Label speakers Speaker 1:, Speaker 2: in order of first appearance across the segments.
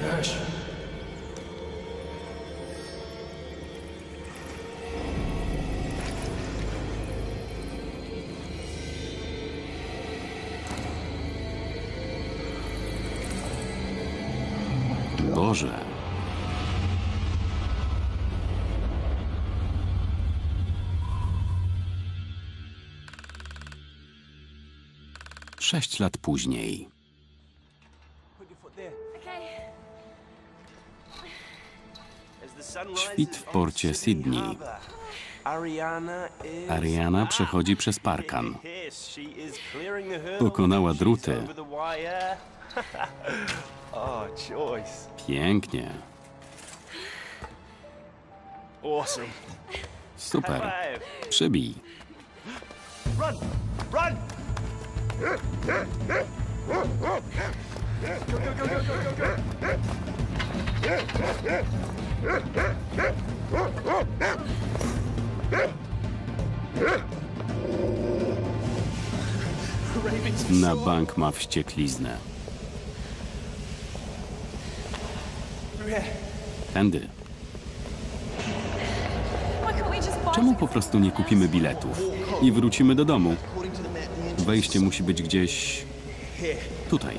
Speaker 1: Boże. Sześć lat później. Świt w porcie Sydney. Ariana przechodzi przez parkan. Pokonała druty. Pięknie. Super. Przybij. Na bank ma wściekliznę. Tędy. Czemu po prostu nie kupimy biletów i wrócimy do domu? Wejście musi być gdzieś tutaj.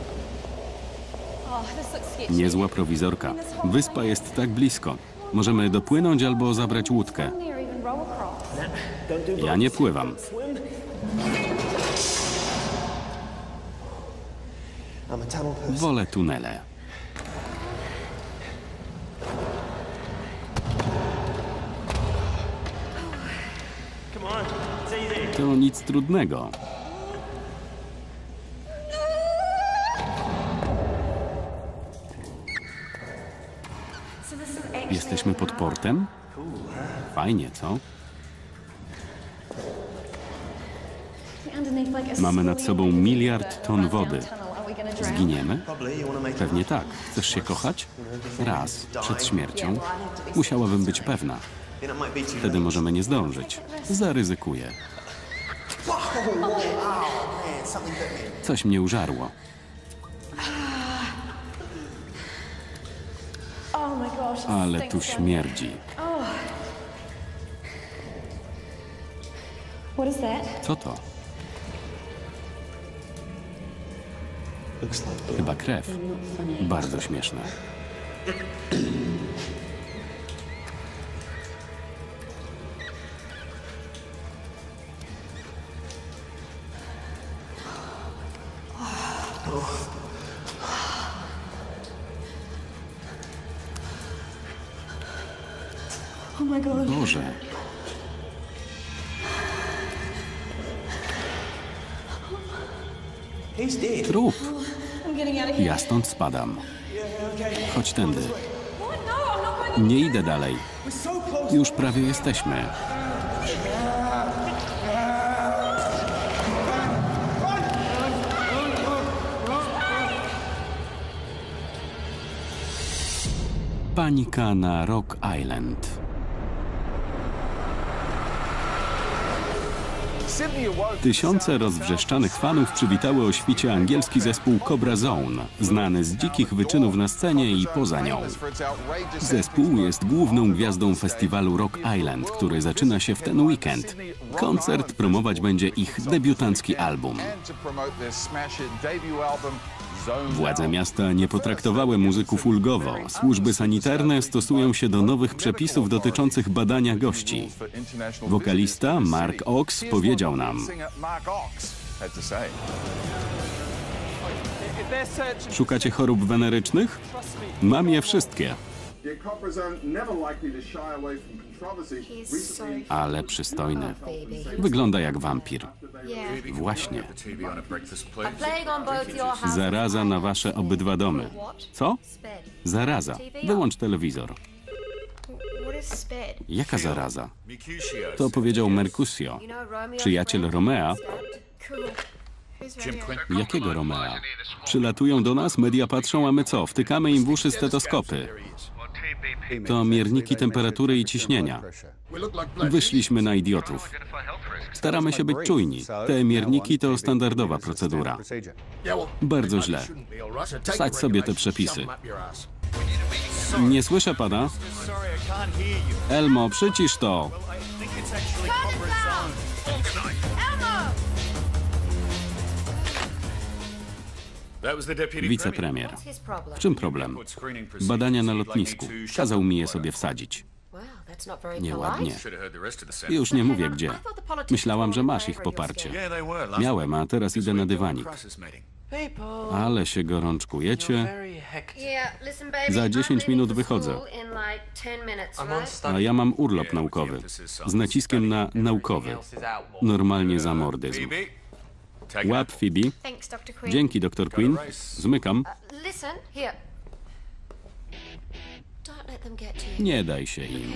Speaker 1: Niezła prowizorka. Wyspa jest tak blisko. Możemy dopłynąć albo zabrać łódkę. Ja nie pływam. Wolę tunele. To nic trudnego. Jesteśmy pod portem? Fajnie, co? Mamy nad sobą 1 miliard ton wody. Zginiemy? Pewnie tak. Chcesz się kochać? Raz, przed śmiercią. Musiałabym być pewna. Wtedy możemy nie zdążyć. Zaryzykuję. Coś mnie użarło. Ale tu śmierdzi. Co to? Chyba krew. Bardzo śmieszne. Boże. Trup. Ja stąd spadam. Chodź tędy. Nie idę dalej. Już prawie jesteśmy. Panika na Rock Island. Tysiące rozwrzeszczanych fanów przywitały o świcie angielski zespół Cobra Zone, znany z dzikich wyczynów na scenie i poza nią. Zespół jest główną gwiazdą festiwalu Rock Island, który zaczyna się w ten weekend. Koncert promować będzie ich debiutancki album. Władze miasta nie potraktowały muzyków ulgowo. Służby sanitarne stosują się do nowych przepisów dotyczących badania gości. Wokalista Mark Ox powiedział nam: szukacie chorób wenerycznych? Mam je wszystkie. Ale przystojny. Wygląda jak wampir. Właśnie. Zaraza na wasze obydwa domy. Co? Zaraza. Wyłącz telewizor. Jaka zaraza? To powiedział Mercutio, przyjaciel Romea. Jakiego Romea? Przylatują do nas, media patrzą, a my co? Wtykamy im w uszy stetoskopy. To mierniki temperatury i ciśnienia. Wyszliśmy na idiotów. Staramy się być czujni. Te mierniki to standardowa procedura. Bardzo źle. Wsadź sobie te przepisy. Nie słyszę pana. Elmo, przycisz to. Wicepremier. W czym problem? Badania na lotnisku. Kazał mi je sobie wsadzić. Nieładnie. Już nie mówię gdzie. Myślałam, że masz ich poparcie. Miałem, a teraz idę na dywanik. Ale się gorączkujecie. Za 10 minut wychodzę. A ja mam urlop naukowy. Z naciskiem na naukowy. Normalnie zamordyzm. Łap, Phoebe. Dzięki, dr Quinn. Zmykam. Nie daj się im.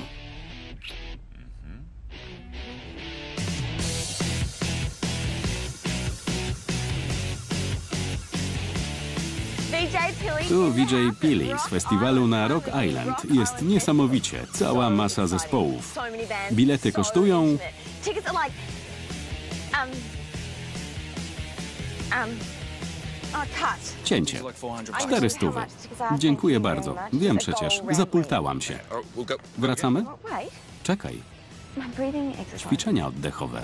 Speaker 1: Tu VJ Pili z festiwalu na Rock Island. Jest niesamowicie. Cała masa zespołów. Bilety kosztują... Cięcie. 400. Dziękuję bardzo. Wiem przecież. Zapultałam się. Wracamy? Czekaj. Ćwiczenia oddechowe.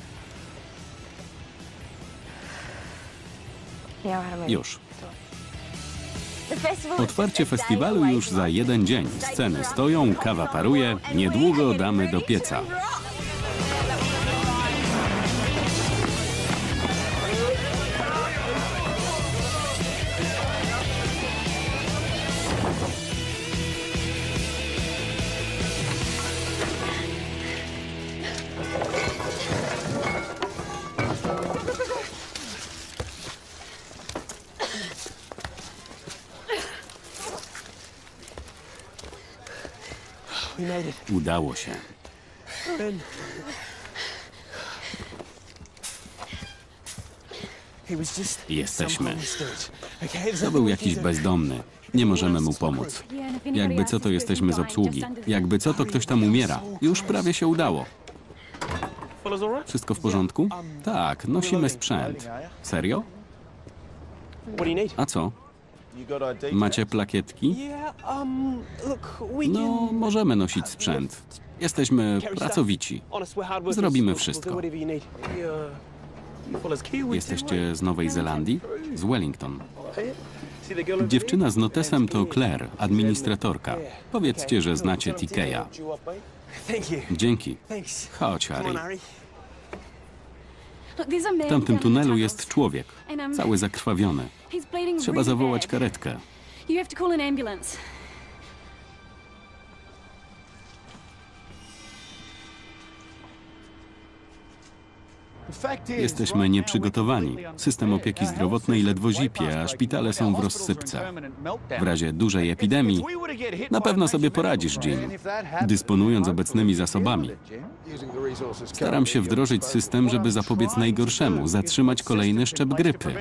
Speaker 1: Już. Otwarcie festiwalu już za 1 dzień. Sceny stoją, kawa paruje. Niedługo damy do pieca. Udało się. Jesteśmy. To był jakiś bezdomny. Nie możemy mu pomóc. Jakby co, to jesteśmy z obsługi. Jakby co, to ktoś tam umiera. Już prawie się udało. Wszystko w porządku? Tak, nosimy sprzęt. Serio? A co? Macie plakietki? No, możemy nosić sprzęt. Jesteśmy pracowici. Zrobimy wszystko. Jesteście z Nowej Zelandii? Z Wellington. Dziewczyna z notesem to Claire, administratorka. Powiedzcie, że znacie Tikeya. Dzięki. Chodź, Harry. W tamtym tunelu jest człowiek, cały zakrwawiony. Trzeba zawołać karetkę. Jesteśmy nieprzygotowani. System opieki zdrowotnej ledwo zipie, a szpitale są w rozsypce. W razie dużej epidemii na pewno sobie poradzisz, Jim, dysponując obecnymi zasobami. Staram się wdrożyć system, żeby zapobiec najgorszemu, zatrzymać kolejny szczep grypy.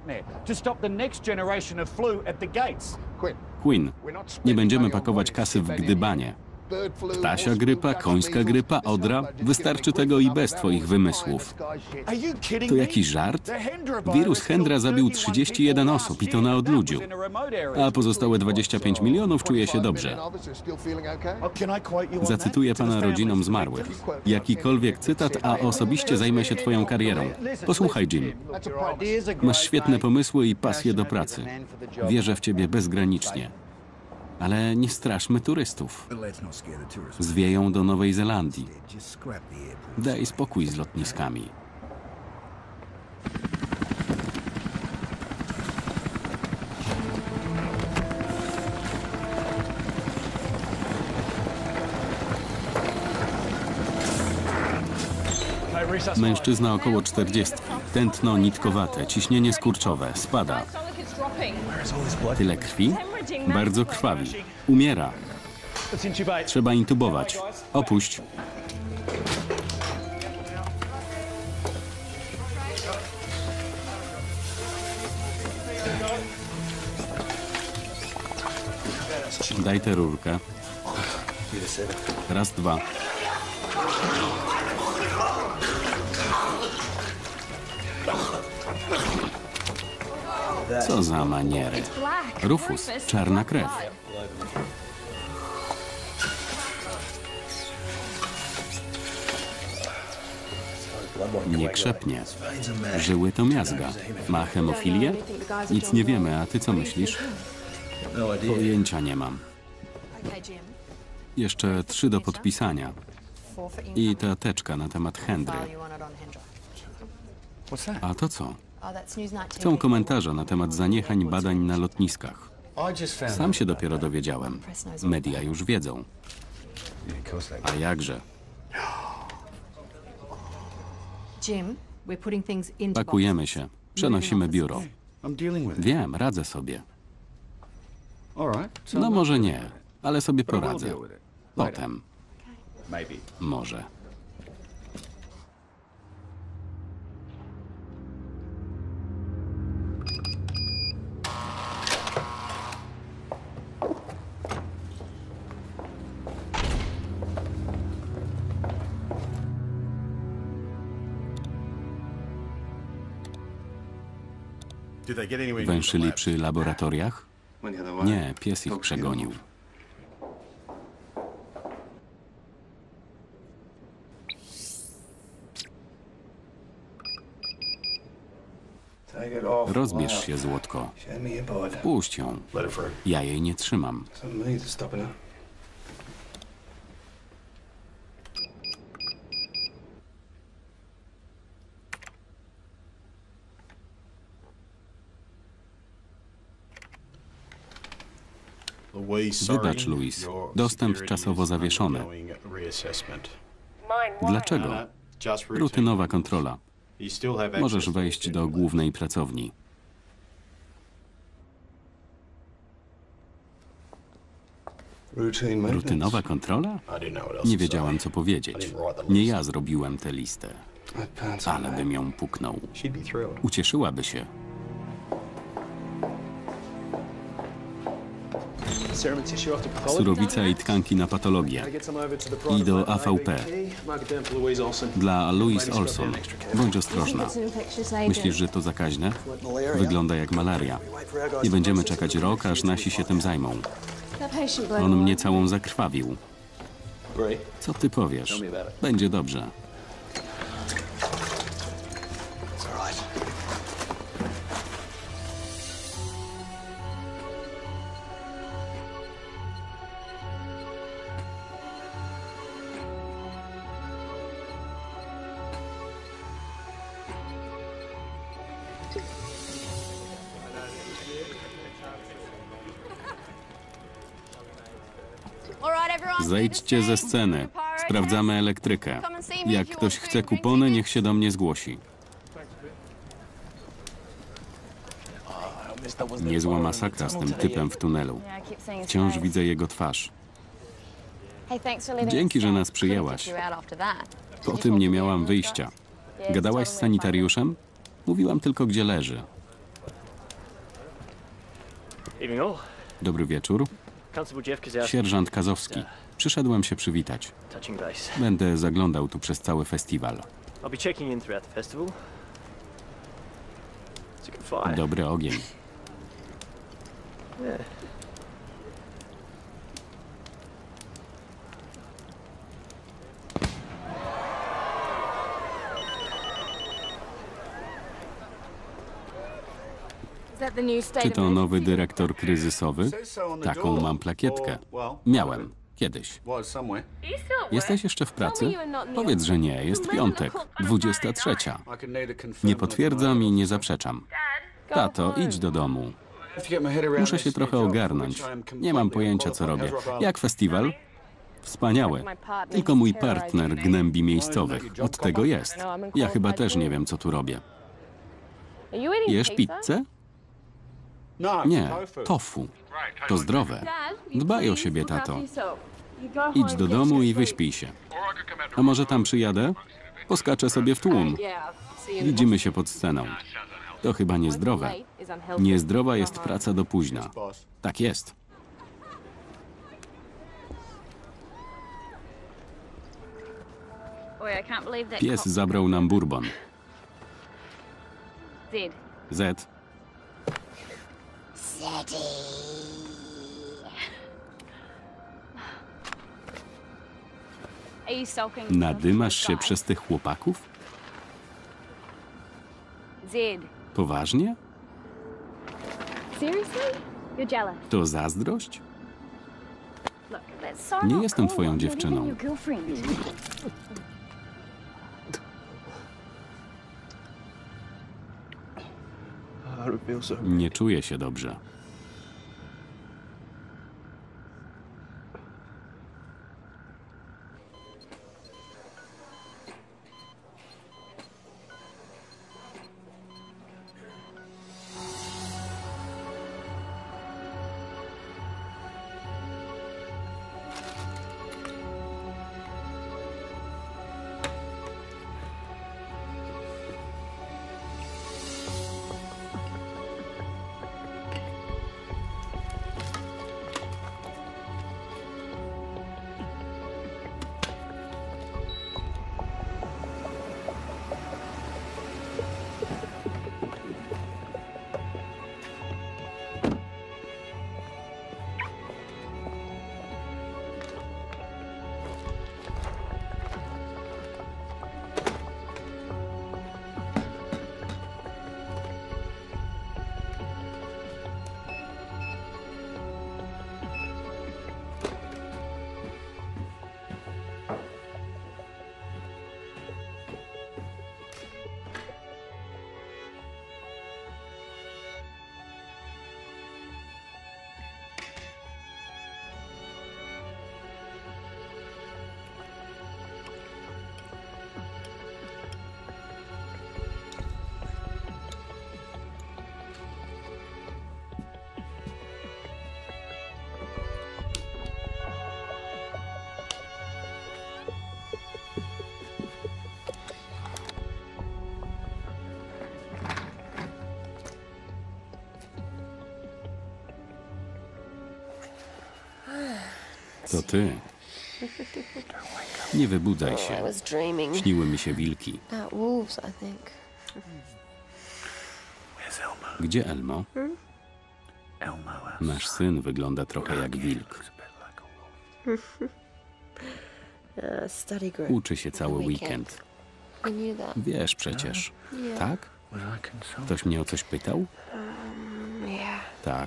Speaker 1: Quinn, nie będziemy pakować kasy w gdybanie. Ptasia grypa, końska grypa, odra. Wystarczy tego i bez twoich wymysłów. To jakiś żart? Wirus Hendra zabił 31 osób i to na odludziu. A pozostałe 25 milionów czuje się dobrze. Zacytuję pana rodzinom zmarłych. Jakikolwiek cytat, a osobiście zajmę się twoją karierą. Posłuchaj, Jim. Masz świetne pomysły i pasję do pracy. Wierzę w ciebie bezgranicznie. Ale nie straszmy turystów. Zwieją do Nowej Zelandii. Daj spokój z lotniskami. Mężczyzna około 40. Tętno nitkowate, ciśnienie skurczowe, spada. Tyle krwi? Bardzo krwawi. Umiera. Trzeba intubować. Opuść. Daj tę rurkę. Raz, dwa. Co za maniery. Rufus, czarna krew. Nie krzepnie. Żyły to miazga. Ma hemofilię? Nic nie wiemy, a ty co myślisz? Pojęcia nie mam. Jeszcze 3 do podpisania. I ta teczka na temat Hendry. A to co? Chcą komentarza na temat zaniechań badań na lotniskach. Sam się dopiero dowiedziałem. Media już wiedzą. A jakże? Pakujemy się. Przenosimy biuro. Wiem, radzę sobie. No może nie, ale sobie poradzę. Potem. Może. Węszyli przy laboratoriach? Nie, pies ich przegonił. Rozbierz się, złotko. Puść ją. Ja jej nie trzymam. Wybacz, Louis. Dostęp czasowo zawieszony. Dlaczego? Rutynowa kontrola. Możesz wejść do głównej pracowni. Rutynowa kontrola? Nie wiedziałam, co powiedzieć. Nie ja zrobiłem tę listę. Ale bym ją puknął. Ucieszyłaby się. Surowica i tkanki na patologię. I do AVP. Dla Louise Olson. Bądź ostrożna. Myślisz, że to zakaźne? Wygląda jak malaria. Nie będziemy czekać rok, aż nasi się tym zajmą. On mnie całą zakrwawił. Co ty powiesz? Będzie dobrze. Zejdźcie ze sceny. Sprawdzamy elektrykę. Jak ktoś chce kupony, niech się do mnie zgłosi. Niezła masakra z tym typem w tunelu. Wciąż widzę jego twarz. Dzięki, że nas przyjęłaś. Po tym nie miałam wyjścia. Gadałaś z sanitariuszem? Mówiłam tylko, gdzie leży. Dobry wieczór. Sierżant Kazowski. Przyszedłem się przywitać. Będę zaglądał tu przez cały festiwal. Dobry ogień. Czy to nowy dyrektor kryzysowy? Taką mam plakietkę. Miałem. Kiedyś. Jesteś jeszcze w pracy? Powiedz, że nie. Jest piątek. 23. Nie potwierdzam i nie zaprzeczam. Tato, idź do domu. Muszę się trochę ogarnąć. Nie mam pojęcia, co robię. Jak festiwal? Wspaniały. Tylko mój partner gnębi miejscowych. Od tego jest. Ja chyba też nie wiem, co tu robię. Jesz pizzę? Nie, tofu. To zdrowe. Dbaj o siebie, tato. Idź do domu i wyśpij się. A może tam przyjadę? Poskaczę sobie w tłum. Widzimy się pod sceną. To chyba niezdrowe. Niezdrowa jest praca do późna. Tak jest. Pies zabrał nam bourbon. Z. Nadymasz się przez tych chłopaków? Poważnie? To zazdrość? Nie jestem twoją dziewczyną. Nie czuję się dobrze. To ty. Nie wybudzaj się. Śniły mi się wilki. Gdzie Elmo? Nasz syn wygląda trochę jak wilk. Uczy się cały weekend. Wiesz przecież. Tak? Ktoś mnie o coś pytał? Tak.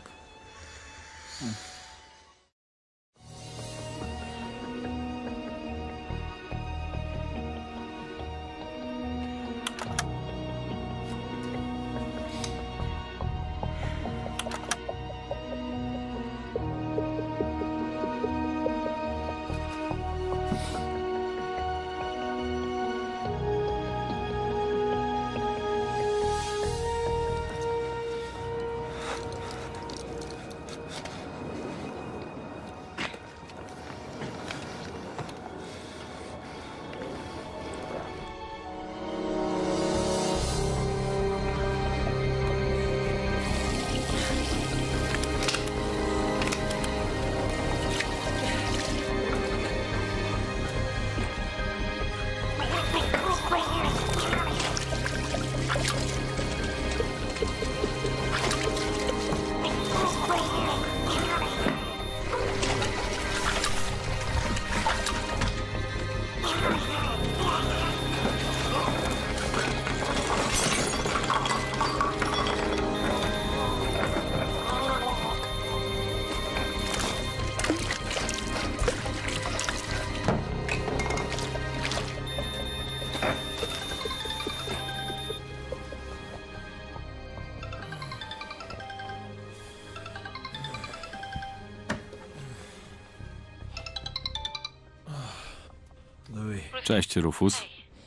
Speaker 1: Cześć, Rufus.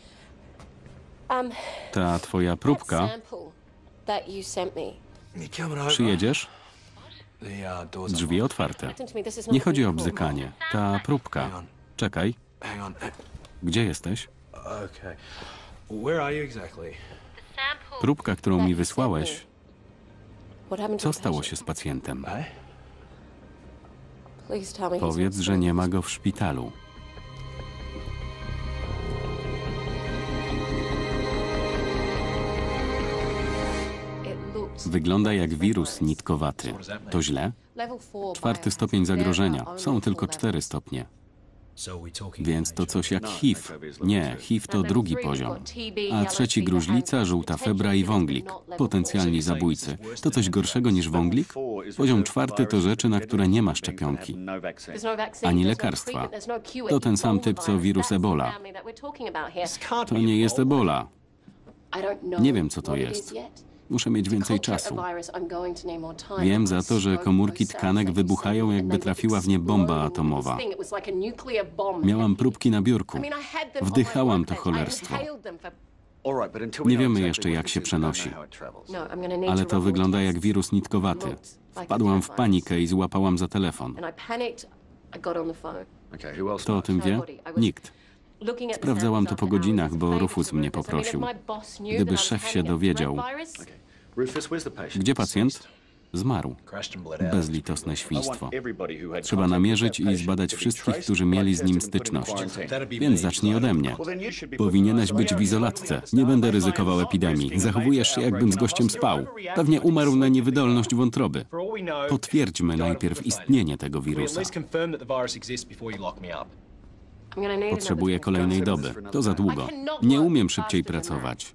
Speaker 1: Ta twoja próbka. Przyjedziesz? Drzwi otwarte. Nie chodzi o bzykanie. Ta próbka. Czekaj. Gdzie jesteś? Próbka, którą mi wysłałeś. Co stało się z pacjentem? Powiedz, że nie ma go w szpitalu. Wygląda jak wirus nitkowaty. To źle? 4. stopień zagrożenia. Są tylko 4 stopnie. Więc to coś jak HIV. Nie, HIV to 2. poziom. A 3. gruźlica, żółta febra i wąglik. Potencjalni zabójcy. To coś gorszego niż wąglik? Poziom 4 to rzeczy, na które nie ma szczepionki. Ani lekarstwa. To ten sam typ co wirus Ebola. To nie jest Ebola. Nie wiem, co to jest. Muszę mieć więcej czasu. Wiem za to, że komórki tkanek wybuchają, jakby trafiła w nie bomba atomowa. Miałam próbki na biurku. Wdychałam to cholerstwo. Nie wiemy jeszcze, jak się przenosi. Ale to wygląda jak wirus nitkowaty. Wpadłam w panikę i złapałam za telefon. Kto o tym wie? Nikt. Sprawdzałam to po godzinach, bo Rufus mnie poprosił. Gdyby szef się dowiedział... Gdzie pacjent? Zmarł. Bezlitosne świństwo. Trzeba namierzyć i zbadać wszystkich, którzy mieli z nim styczność. Więc zacznij ode mnie. Powinieneś być w izolatce. Nie będę ryzykował epidemii. Zachowujesz się, jakbym z gościem spał. Pewnie umarł na niewydolność wątroby. Potwierdźmy najpierw istnienie tego wirusa. Potrzebuję kolejnej doby. To za długo. Nie umiem szybciej pracować.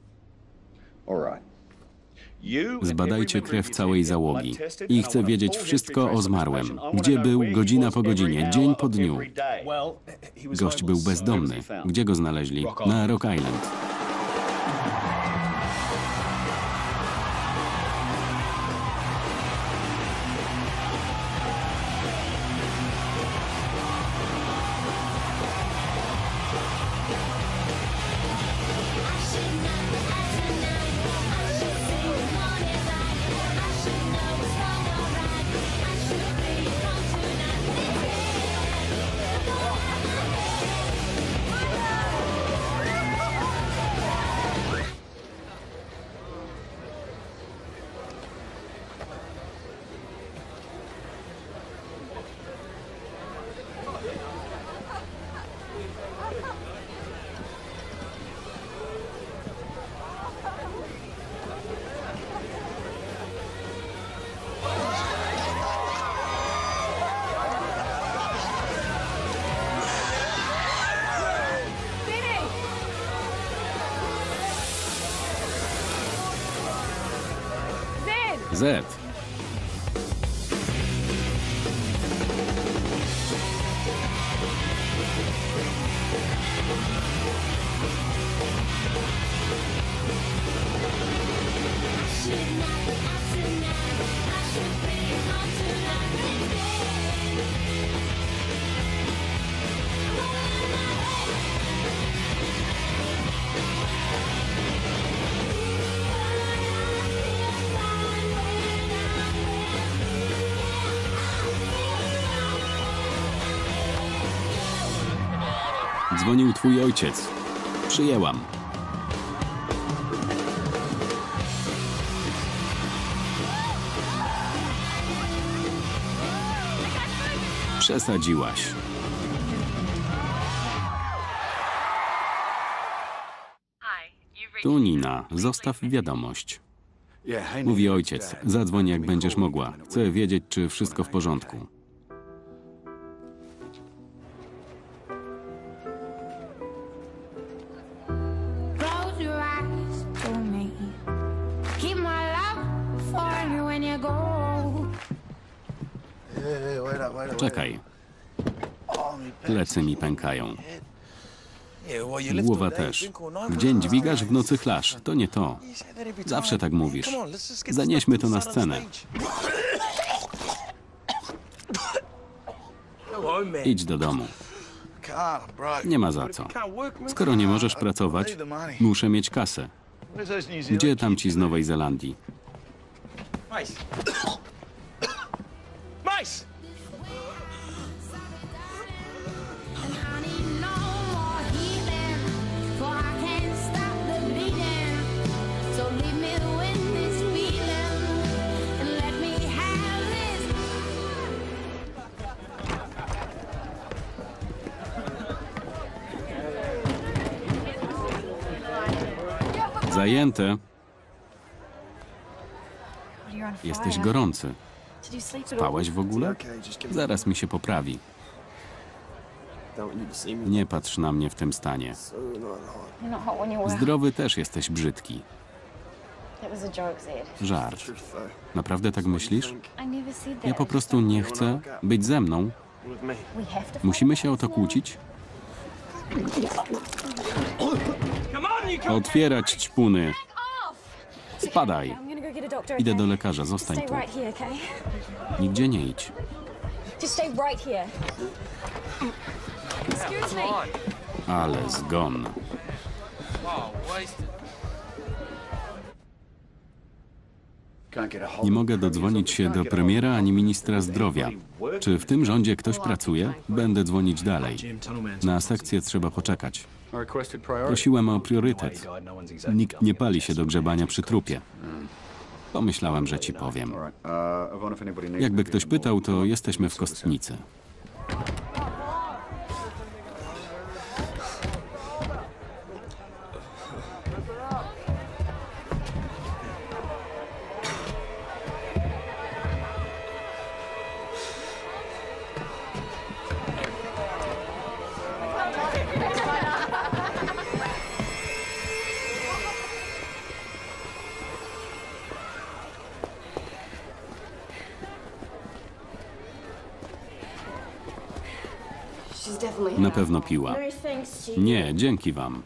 Speaker 1: Zbadajcie krew całej załogi. I chcę wiedzieć wszystko o zmarłym. Gdzie był, godzina po godzinie, dzień po dniu. Gość był bezdomny. Gdzie go znaleźli? Na Rock Island. Z. Dzwonił twój ojciec. Przyjęłam. Przesadziłaś. Tu Nina. Zostaw wiadomość. Mówi ojciec. Zadzwoń, jak będziesz mogła. Chcę wiedzieć, czy wszystko w porządku. Czekaj. Plecy mi pękają. Głowa też. W dzień dźwigasz, w nocy chlasz. To nie to. Zawsze tak mówisz. Zanieśmy to na scenę. Idź do domu. Nie ma za co. Skoro nie możesz pracować, muszę mieć kasę. Gdzie tamci z Nowej Zelandii? Zajęte. Jesteś gorący. Spałeś w ogóle? Zaraz mi się poprawi. Nie patrz na mnie w tym stanie. Zdrowy też jesteś brzydki. Żart. Naprawdę tak myślisz? Ja po prostu nie chcę być ze mną. Musimy się o to kłócić? Otwierać ćpuny. Spadaj. Idę do lekarza, zostań tu. Nigdzie nie idź. Ale zgon. Nie mogę dodzwonić się do premiera ani ministra zdrowia. Czy w tym rządzie ktoś pracuje? Będę dzwonić dalej. Na sekcję trzeba poczekać. Prosiłem o priorytet. Nikt nie pali się do grzebania przy trupie. Pomyślałem, że ci powiem. Jakby ktoś pytał, to jesteśmy w kostnicy. Na pewno piła. Nie, dzięki wam.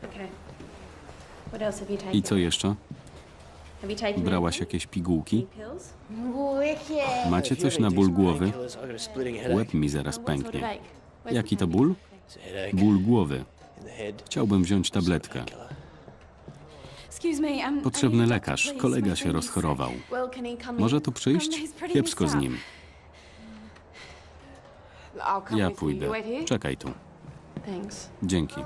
Speaker 1: I co jeszcze? Brałaś jakieś pigułki? Macie coś na ból głowy? Łeb mi zaraz pęknie. Jaki to ból? Ból głowy. Chciałbym wziąć tabletkę. Potrzebny lekarz. Kolega się rozchorował. Może tu przyjść? Kiepsko z nim. Ja pójdę. Czekaj tu. Dzięki.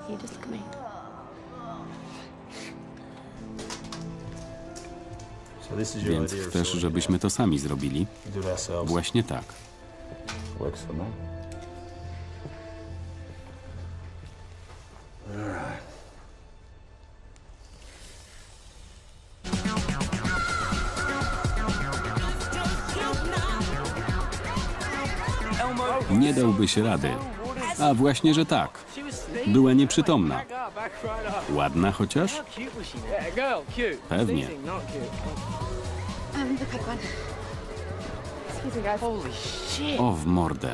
Speaker 1: Więc chcesz, żebyśmy to sami zrobili? Właśnie tak. Nie dałbyś rady. A właśnie, że tak. Była nieprzytomna. Ładna chociaż? Pewnie. O, w mordę.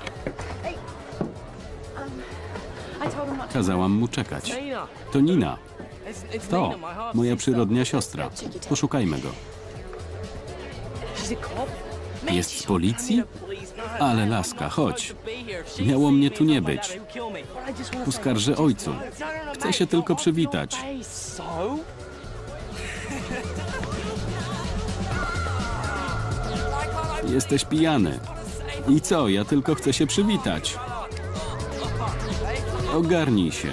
Speaker 1: Kazałam mu czekać. To Nina. To moja przyrodnia siostra. Poszukajmy go. Jest z policji? Ale laska, chodź. Miało mnie tu nie być. Uskarżę ojcu. Chcę się tylko przywitać. Jesteś pijany. I co? Ja tylko chcę się przywitać. Ogarnij się.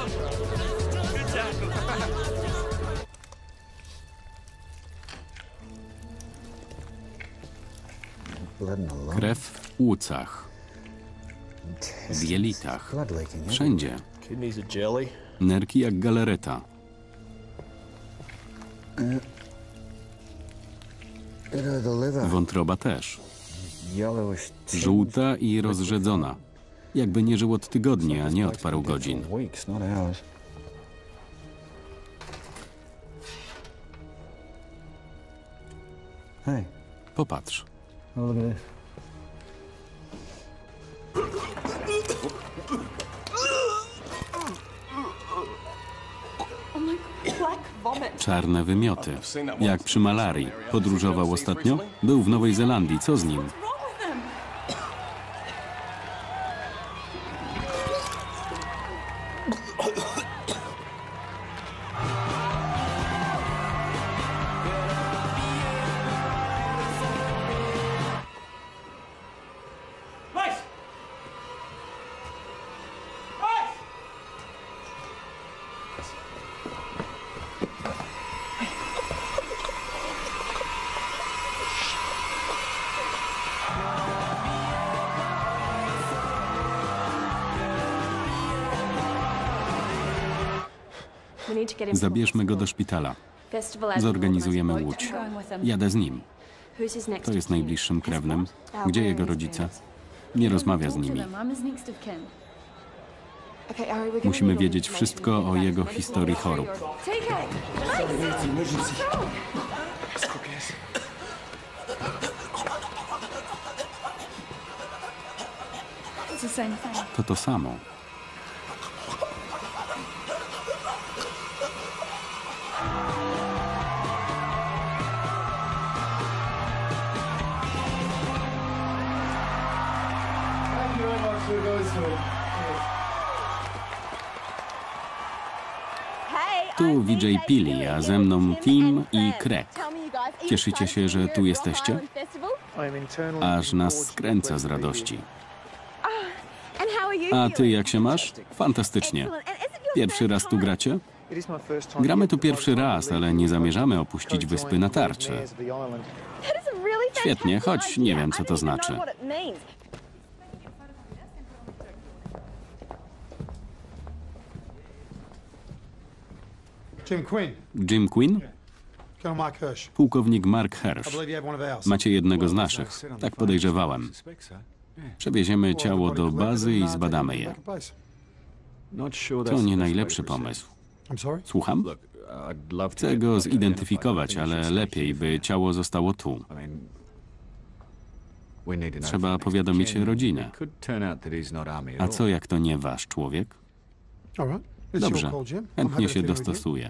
Speaker 1: Krew w płucach, w jelitach, wszędzie. Nerki jak galareta. Wątroba też. Żółta i rozrzedzona. Jakby nie żył od tygodni, a nie od paru godzin. Popatrz. Czarne wymioty. Jak przy malarii. Podróżował ostatnio? Był w Nowej Zelandii. Co z nim?
Speaker 2: Zabierzmy go do szpitala.
Speaker 1: Zorganizujemy łódź. Jadę z nim. Kto jest najbliższym krewnym? Gdzie jego rodzice? Nie rozmawia z nimi. Musimy wiedzieć wszystko o jego historii chorób. To samo. Tu VJ Pili, a ze mną Tim i Craig. Cieszycie się, że tu jesteście? Aż nas skręca z radości. A ty jak się masz? Fantastycznie. Pierwszy raz tu gracie? Gramy tu pierwszy raz, ale nie zamierzamy opuścić wyspy na tarczy. Świetnie, choć nie wiem, co to znaczy. Jim Quinn? Pułkownik Mark Hirsch. Macie jednego z naszych. Tak podejrzewałem. Przewieziemy ciało do bazy i zbadamy je. To nie najlepszy pomysł. Słucham? Chcę go zidentyfikować, ale lepiej, by ciało zostało tu. Trzeba powiadomić rodzinę. A co, jak to nie wasz człowiek? Dobrze, chętnie się dostosuję.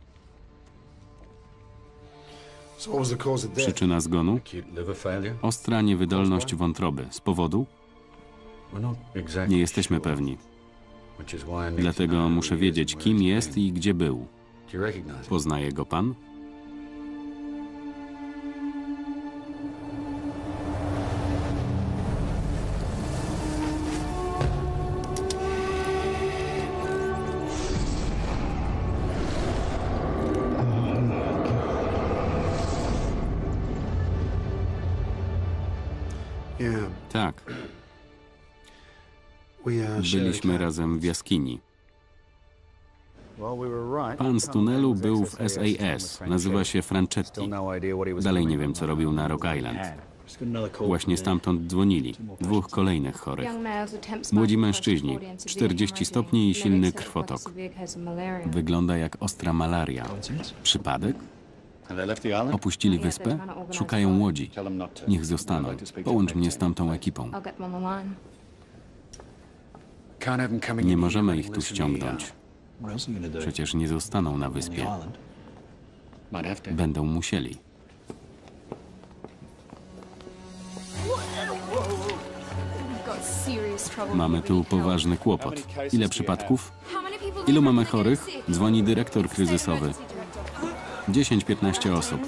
Speaker 1: Przyczyna zgonu? Ostra niewydolność wątroby. Z powodu? Nie jesteśmy pewni. Dlatego muszę wiedzieć, kim jest i gdzie był. Poznaje go pan? Tak. Byliśmy razem w jaskini. Pan z tunelu był w SAS. Nazywa się Franchetti. Dalej nie wiem, co robił na Rock Island. Właśnie stamtąd dzwonili. 2 kolejnych chorych. Młodzi mężczyźni. 40 stopni i silny krwotok. Wygląda jak ostra malaria. Przypadek? Opuścili wyspę? Szukają łodzi. Niech zostaną. Połącz mnie z tamtą ekipą. Nie możemy ich tu ściągnąć. Przecież nie zostaną na wyspie. Będą musieli. Mamy tu poważny kłopot. Ile przypadków? Ilu mamy chorych? Dzwoni dyrektor kryzysowy. 10-15 osób.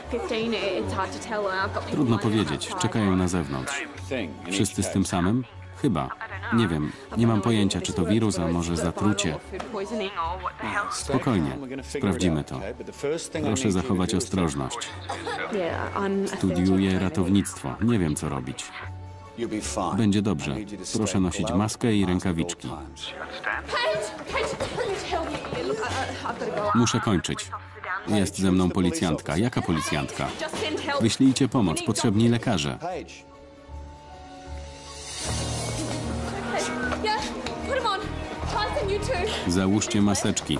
Speaker 1: Trudno powiedzieć. Czekają na zewnątrz. Wszyscy z tym samym? Chyba. Nie wiem. Nie mam pojęcia, czy to wirus, a może zatrucie. Spokojnie. Sprawdzimy to. Proszę zachować ostrożność. Studiuję ratownictwo. Nie wiem, co robić. Będzie dobrze. Proszę nosić maskę i rękawiczki. Muszę kończyć. Jest ze mną policjantka. Jaka policjantka? Wyślijcie pomoc. Potrzebni lekarze. Załóżcie maseczki.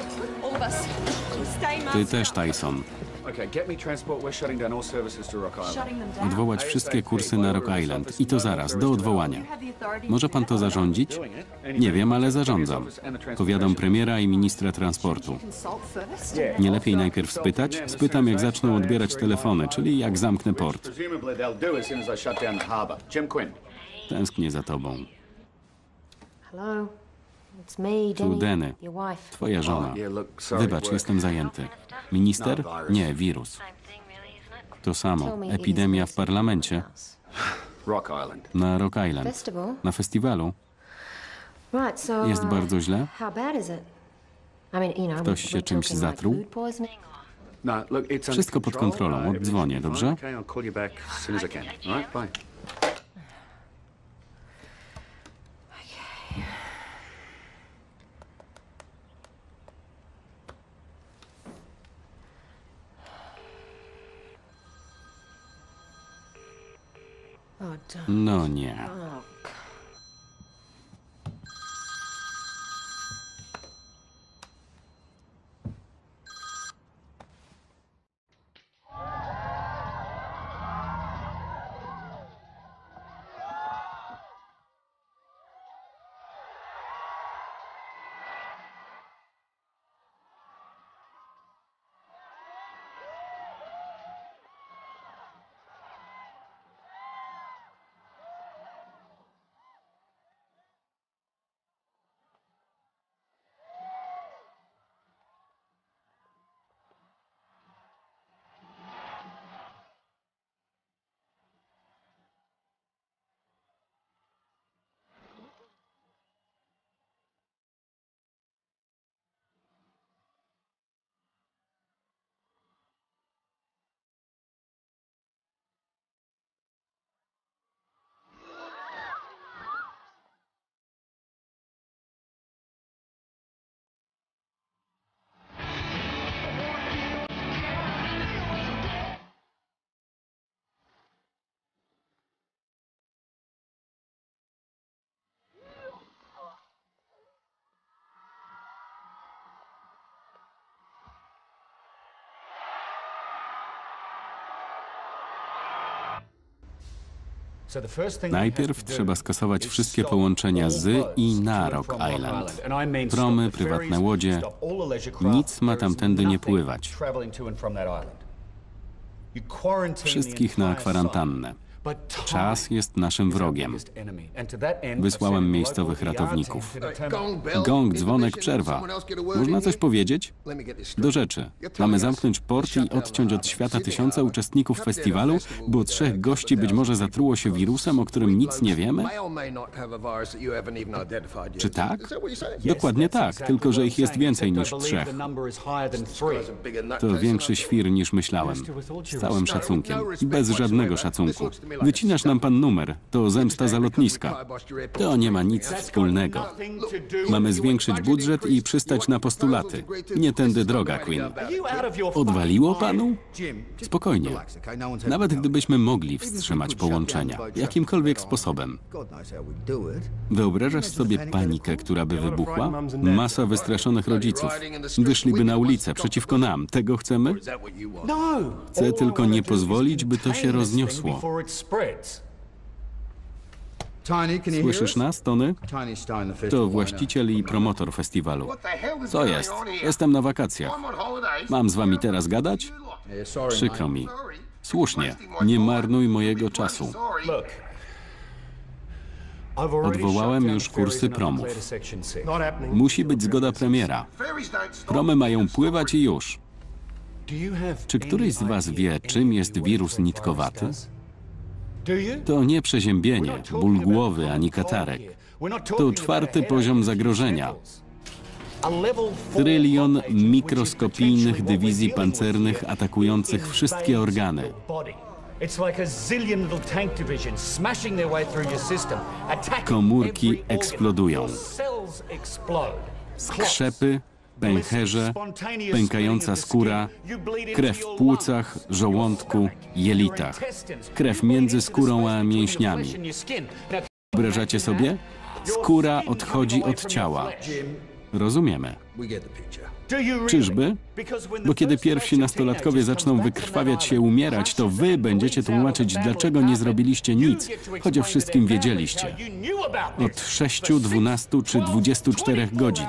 Speaker 1: Ty też, Tyson. Odwołać wszystkie kursy na Rock Island. I to zaraz, do odwołania. Może pan to zarządzić? Nie wiem, ale zarządzam. Powiadam premiera i ministra transportu. Nie lepiej najpierw spytać? Spytam, jak zaczną odbierać telefony, czyli jak zamknę port. Tęsknię za tobą. Tu Denny, twoja żona. Wybacz, jestem zajęty. Minister? Nie, wirus. To samo. Epidemia w parlamencie. Na Rock Island. Na festiwalu. Jest bardzo źle? Ktoś się czymś zatruł? Wszystko pod kontrolą. Oddzwonię, dobrze? No nie. Najpierw trzeba skasować wszystkie połączenia z i na Rock Island. Promy, prywatne łodzie, nic ma tamtędy nie pływać. Wszystkich na kwarantannę. Czas jest naszym wrogiem. Wysłałem miejscowych ratowników. Gong, dzwonek, przerwa. Można coś powiedzieć? Do rzeczy. Mamy zamknąć port i odciąć od świata tysiące uczestników festiwalu, bo 3 gości być może zatruło się wirusem, o którym nic nie wiemy? Czy tak? Dokładnie tak, tylko że ich jest więcej niż 3. To większy świr niż myślałem. Z całym szacunkiem. Bez żadnego szacunku. Wycinasz nam pan numer. To zemsta za lotniska. To nie ma nic wspólnego. Mamy zwiększyć budżet i przystać na postulaty. Nie tędy droga, Quinn. Odwaliło panu? Spokojnie. Nawet gdybyśmy mogli wstrzymać połączenia, jakimkolwiek sposobem. Wyobrażasz sobie panikę, która by wybuchła? Masa wystraszonych rodziców. Wyszliby na ulicę przeciwko nam. Tego chcemy? Chcę tylko nie pozwolić, by to się rozniosło. Słyszysz nas, Tony? To właściciel i promotor festiwalu. Co jest? Jestem na wakacjach. Mam z wami teraz gadać? Przykro mi. Słusznie. Nie marnuj mojego czasu. Odwołałem już kursy promów. Musi być zgoda premiera. Promy mają pływać i już. Czy któryś z was wie, czym jest wirus nitkowaty? To nie przeziębienie, ból głowy ani katarek. To 4. poziom zagrożenia. 1 trylion mikroskopijnych dywizji pancernych atakujących wszystkie organy. Komórki eksplodują. Skrzepy, pęcherze, pękająca skóra, krew w płucach, żołądku, jelitach, krew między skórą a mięśniami. Wyobrażacie sobie? Skóra odchodzi od ciała. Rozumiemy. Czyżby? Bo kiedy pierwsi nastolatkowie zaczną wykrwawiać się, umierać, to wy będziecie tłumaczyć, dlaczego nie zrobiliście nic, choć o wszystkim wiedzieliście. Od 6, 12 czy 24 godzin.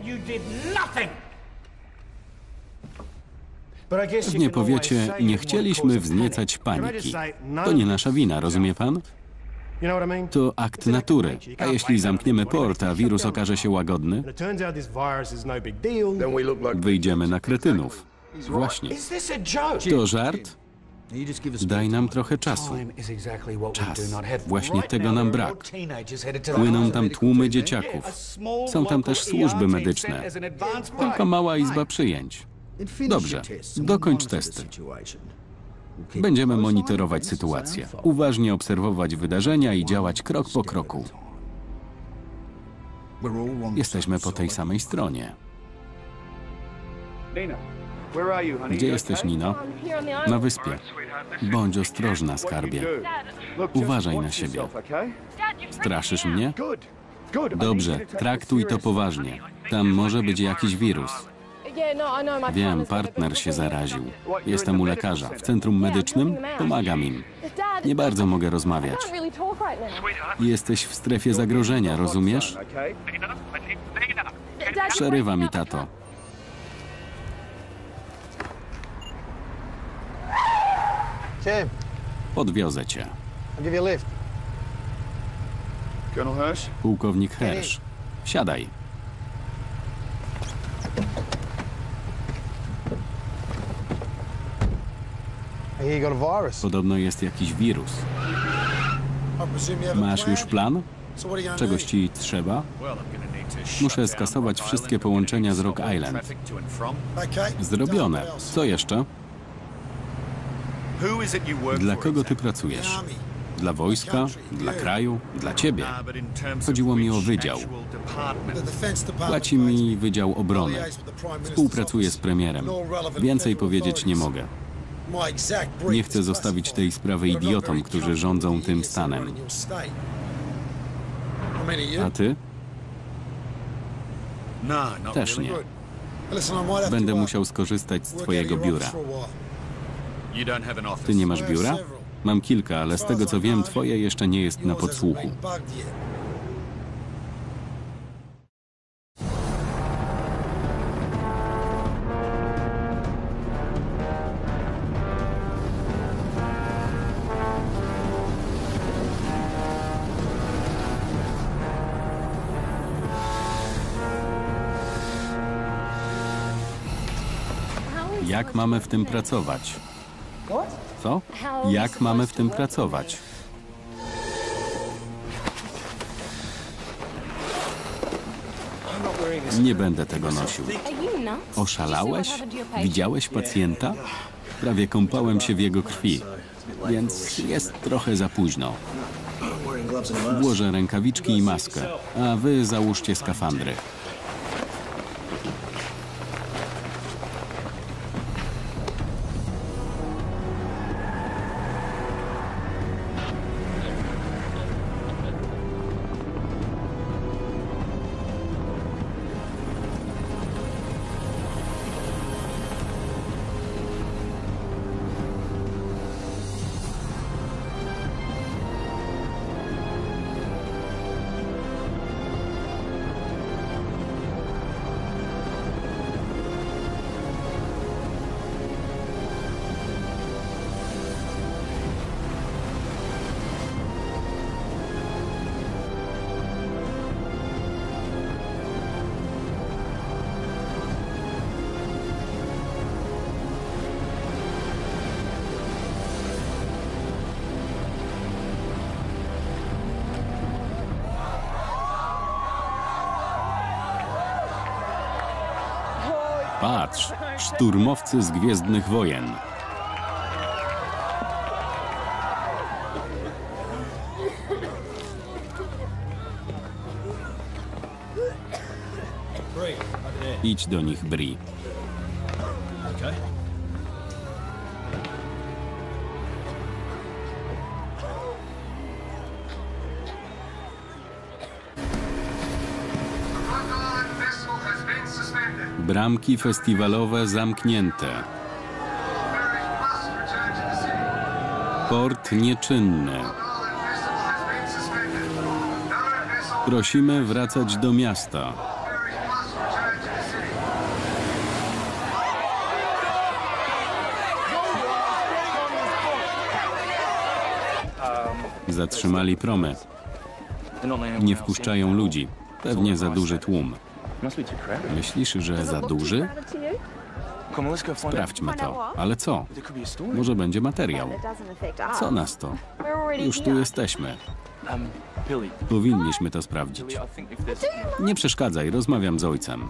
Speaker 1: Pewnie powiecie, nie chcieliśmy wzniecać paniki. To nie nasza wina, rozumie pan? To akt natury. A jeśli zamkniemy port, a wirus okaże się łagodny? Wyjdziemy na kretynów. Właśnie. To żart? Daj nam trochę czasu. Czas. Właśnie tego nam brak. Płyną tam tłumy dzieciaków. Są tam też służby medyczne. Tylko mała izba przyjęć. Dobrze. Dokończ testy. Będziemy monitorować sytuację, uważnie obserwować wydarzenia i działać krok po kroku. Jesteśmy po tej samej stronie. Gdzie jesteś, Nino? Na wyspie. Bądź ostrożna, skarbie. Uważaj na siebie. Straszysz mnie? Dobrze, traktuj to poważnie. Tam może być jakiś wirus. Wiem, partner się zaraził. Jestem u lekarza. W centrum medycznym pomagam im. Nie bardzo mogę rozmawiać. Jesteś w strefie zagrożenia, rozumiesz? Przerywa mi tato. Podwiozę cię. Pułkownik Hersh. Siadaj. Podobno jest jakiś wirus. Masz już plan? Czegoś ci trzeba? Muszę skasować wszystkie połączenia z Rock Island. Zrobione. Co jeszcze? Dla kogo ty pracujesz? Dla wojska? Dla kraju? Dla ciebie? Chodziło mi o wydział. Płaci mi Wydział Obrony. Współpracuję z premierem. Więcej powiedzieć nie mogę. Nie chcę zostawić tej sprawy idiotom, którzy rządzą tym stanem. A ty? Też nie. Będę musiał skorzystać z twojego biura. Ty nie masz biura? Mam kilka, ale z tego co wiem, twoje jeszcze nie jest na podsłuchu. Jak mamy w tym pracować? Co? Jak mamy w tym pracować? Nie będę tego nosił. Oszalałeś? Widziałeś pacjenta? Prawie kąpałem się w jego krwi, więc jest trochę za późno. Włożę rękawiczki i maskę, a wy załóżcie skafandry. Patrz, szturmowcy z Gwiezdnych Wojen. Idź do nich, Bree. Bramki festiwalowe zamknięte. Port nieczynny. Prosimy wracać do miasta. Zatrzymali promy. Nie wpuszczają ludzi. Pewnie za duży tłum. Myślisz, że za duży? Sprawdźmy to. Ale co? Może będzie materiał. Co nas to? Już tu jesteśmy. Powinniśmy to sprawdzić. Nie przeszkadzaj, rozmawiam z ojcem.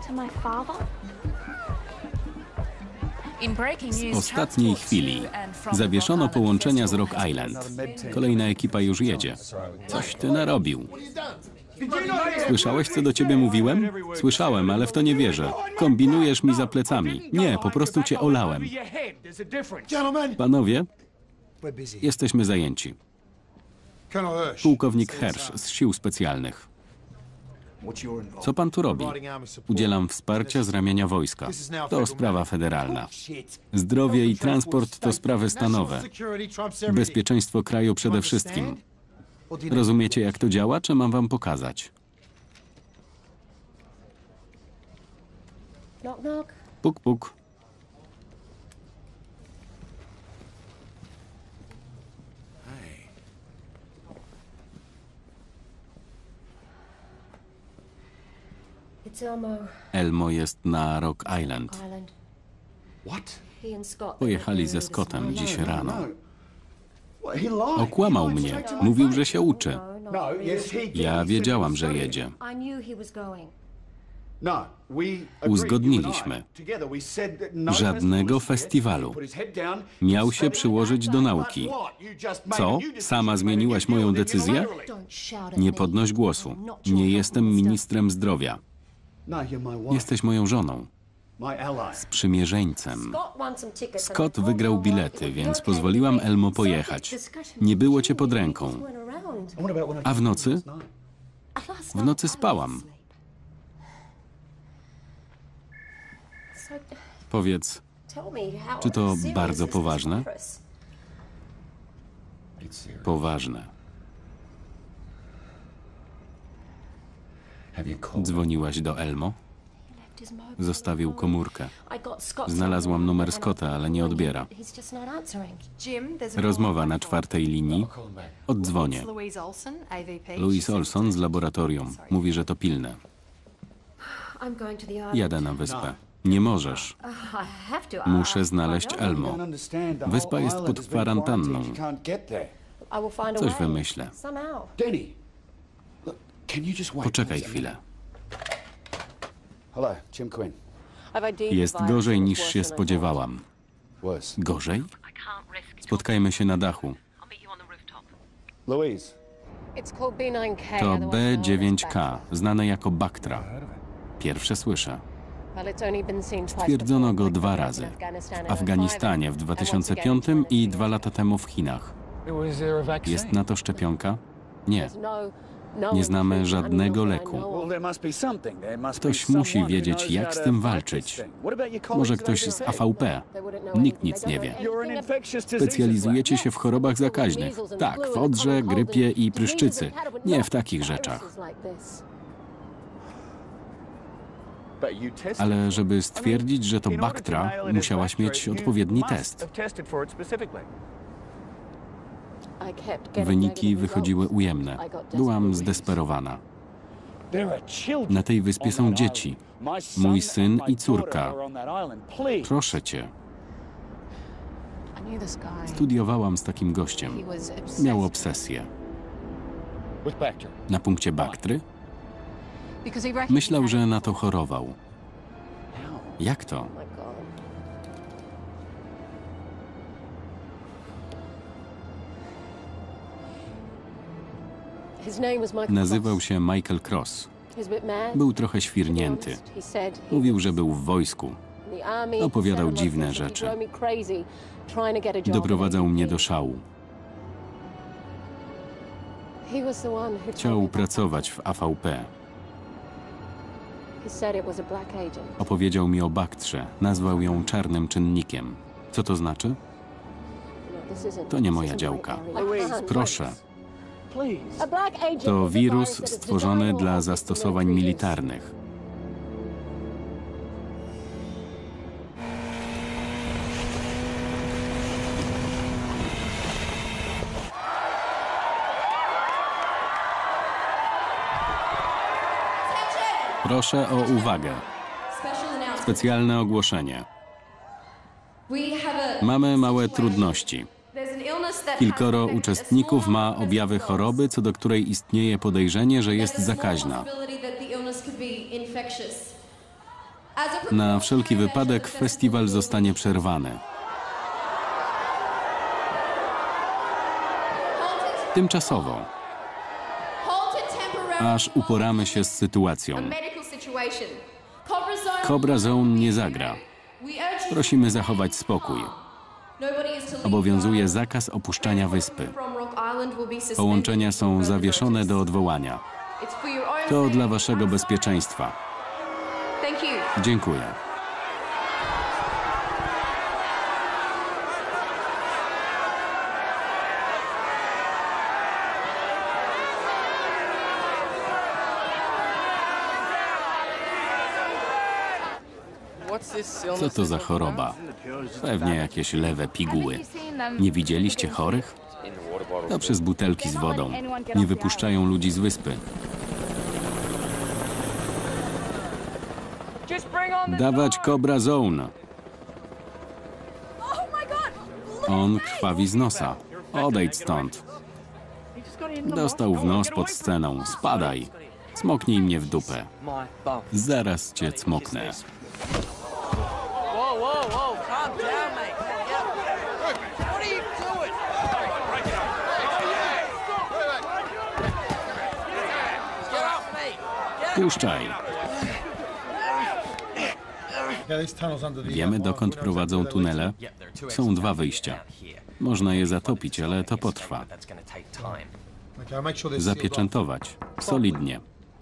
Speaker 1: Z ostatniej chwili zawieszono połączenia z Rock Island. Kolejna ekipa już jedzie. Coś ty narobił. Słyszałeś, co do ciebie mówiłem? Słyszałem, ale w to nie wierzę. Kombinujesz mi za plecami. Nie, po prostu cię olałem. Panowie, jesteśmy zajęci. Pułkownik Hersh z sił specjalnych. Co pan tu robi? Udzielam wsparcia z ramienia wojska. To sprawa federalna. Zdrowie i transport to sprawy stanowe. Bezpieczeństwo kraju przede wszystkim. Rozumiecie, jak to działa, czy mam wam pokazać? Puk, puk. Elmo jest na Rock Island. Pojechali ze Scottem dziś rano. Okłamał mnie. Mówił, że się uczy. Ja wiedziałam, że jedzie. Uzgodniliśmy. Żadnego festiwalu. Miał się przyłożyć do nauki. Co? Sama zmieniłaś moją decyzję? Nie podnoś głosu. Nie jestem ministrem zdrowia. Jesteś moją żoną. Sprzymierzeńcem. Scott wygrał bilety, więc pozwoliłam Elmo pojechać. Nie było cię pod ręką. A w nocy? W nocy spałam. Powiedz, czy to bardzo poważne? Poważne. Dzwoniłaś do Elmo? Zostawił komórkę. Znalazłam numer Scotta, ale nie odbiera. Rozmowa na 4. linii. Oddzwonię. Louise Olson z laboratorium. Mówi, że to pilne. Jadę na wyspę. Nie możesz. Muszę znaleźć Elmo. Wyspa jest pod kwarantanną. Coś wymyślę. Poczekaj chwilę. Jest gorzej, niż się spodziewałam. Gorzej? Spotkajmy się na dachu. To B9K, znane jako Bactra. Pierwsze słyszę. Stwierdzono go 2 razy. W Afganistanie w 2005 i 2 lata temu w Chinach. Jest na to szczepionka? Nie. Nie znamy żadnego leku. Ktoś musi wiedzieć, jak z tym walczyć. Może ktoś z AVP. Nikt nic nie wie. Specjalizujecie się w chorobach zakaźnych. Tak, w odrze, grypie i pryszczycy. Nie w takich rzeczach. Ale żeby stwierdzić, że to Bactra, musiałaś mieć odpowiedni test. Wyniki wychodziły ujemne. Byłam zdesperowana. Na tej wyspie są dzieci. Mój syn i córka. Proszę cię. Studiowałam z takim gościem. Miał obsesję. Na punkcie Bactry? Myślał, że na to chorował. Jak to? Nazywał się Michael Cross. Był trochę świrnięty. Mówił, że był w wojsku. Opowiadał dziwne rzeczy. Doprowadzał mnie do szału. Chciał pracować w AVP. Opowiedział mi o Bactrze. Nazwał ją czarnym czynnikiem. Co to znaczy? To nie moja działka. Proszę. To wirus stworzony dla zastosowań militarnych. Proszę o uwagę. Specjalne ogłoszenie. Mamy małe trudności. Kilkoro uczestników ma objawy choroby, co do której istnieje podejrzenie, że jest zakaźna. Na wszelki wypadek festiwal zostanie przerwany. aż uporamy się z sytuacją. Cobra Zone nie zagra. Prosimy zachować spokój. Obowiązuje zakaz opuszczania wyspy. Połączenia są zawieszone do odwołania. To dla waszego bezpieczeństwa. Dziękuję. Co to za choroba? Pewnie jakieś lewe piguły. Nie widzieliście chorych? To przez butelki z wodą. Nie wypuszczają ludzi z wyspy. Dawać Cobra Zone. On krwawi z nosa. Odejdź stąd. Dostał w nos pod sceną. Spadaj. Smoknij mnie w dupę. Zaraz cię cmoknę. Puszczaj. Wiemy, dokąd prowadzą tunele? Są 2 wyjścia. Można je zatopić, ale to potrwa. Zapieczętować. Solidnie.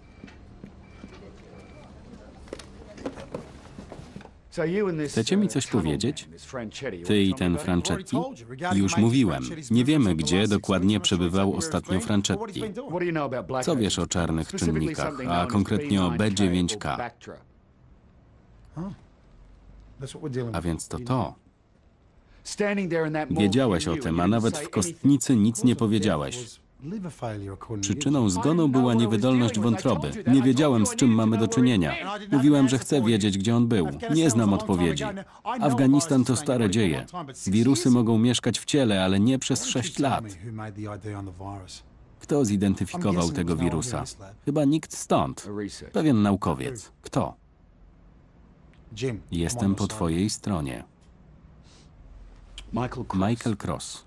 Speaker 1: Chcecie mi coś powiedzieć? Ty i ten Franchetti? Już mówiłem. Nie wiemy, gdzie dokładnie przebywał ostatnio Franchetti. Co wiesz o czarnych czynnikach, a konkretnie o B9K? A więc to. Wiedziałeś o tym, a nawet w kostnicy nic nie powiedziałeś. Przyczyną zgonu była niewydolność wątroby. Nie wiedziałem, z czym mamy do czynienia. Mówiłem, że chcę wiedzieć, gdzie on był. Nie znam odpowiedzi. Afganistan to stare dzieje. Wirusy mogą mieszkać w ciele, ale nie przez 6 lat. Kto zidentyfikował tego wirusa? Chyba nikt stąd. Pewien naukowiec. Kto? Jestem po twojej stronie. Michael Cross.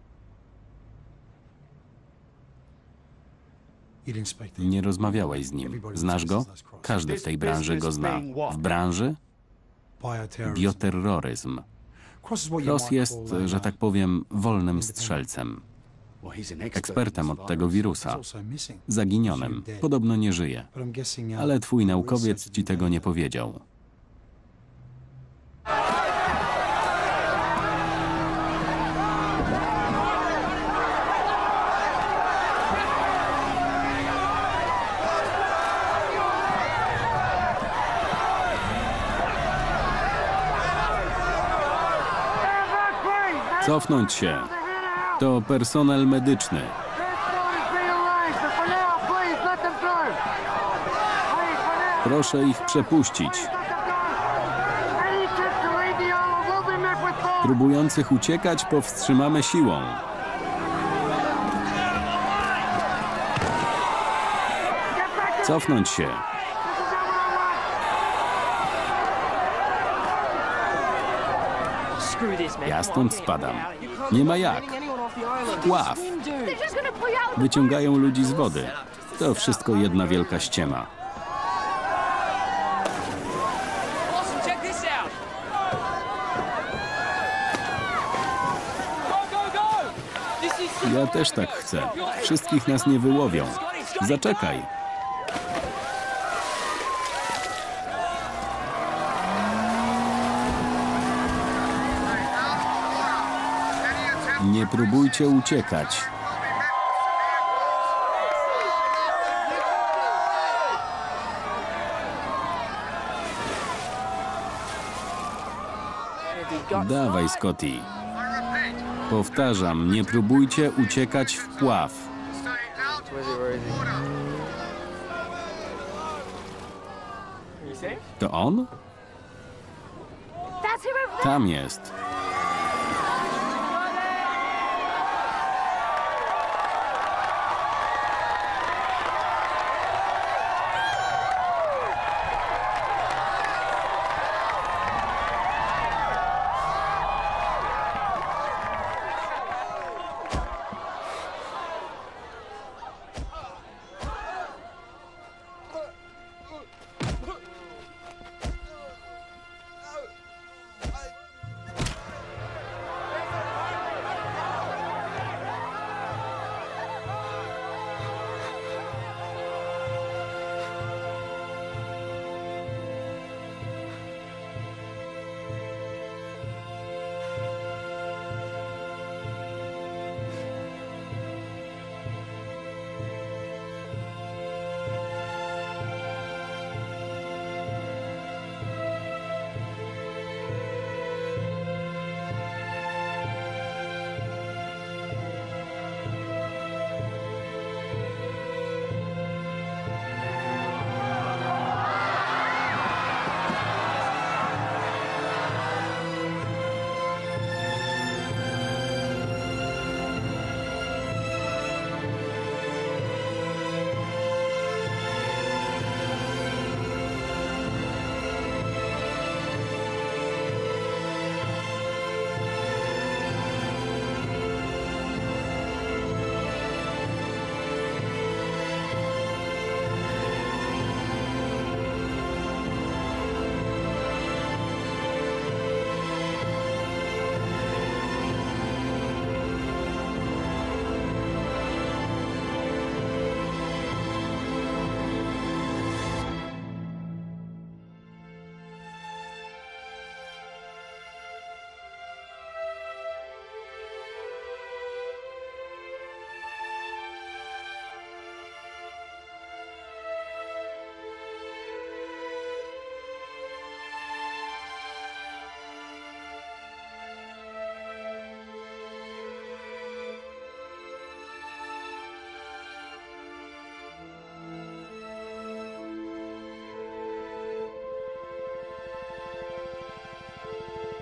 Speaker 1: Nie rozmawiałeś z nim. Znasz go? Każdy w tej branży go zna. W branży? Bioterroryzm. Cross jest, że tak powiem, wolnym strzelcem. Ekspertem od tego wirusa. Zaginionym. Podobno nie żyje. Ale twój naukowiec ci tego nie powiedział. Cofnąć się. To personel medyczny. Proszę ich przepuścić. Próbujących uciekać powstrzymamy siłą. Cofnąć się. Ja stąd spadam. Nie ma jak. Wpław. Wyciągają ludzi z wody. To wszystko jedna wielka ściema. Ja też tak chcę. Wszystkich nas nie wyłowią. Zaczekaj. Nie próbujcie uciekać. Dawaj, Scotty. Powtarzam, nie próbujcie uciekać w pław. To on? Tam jest.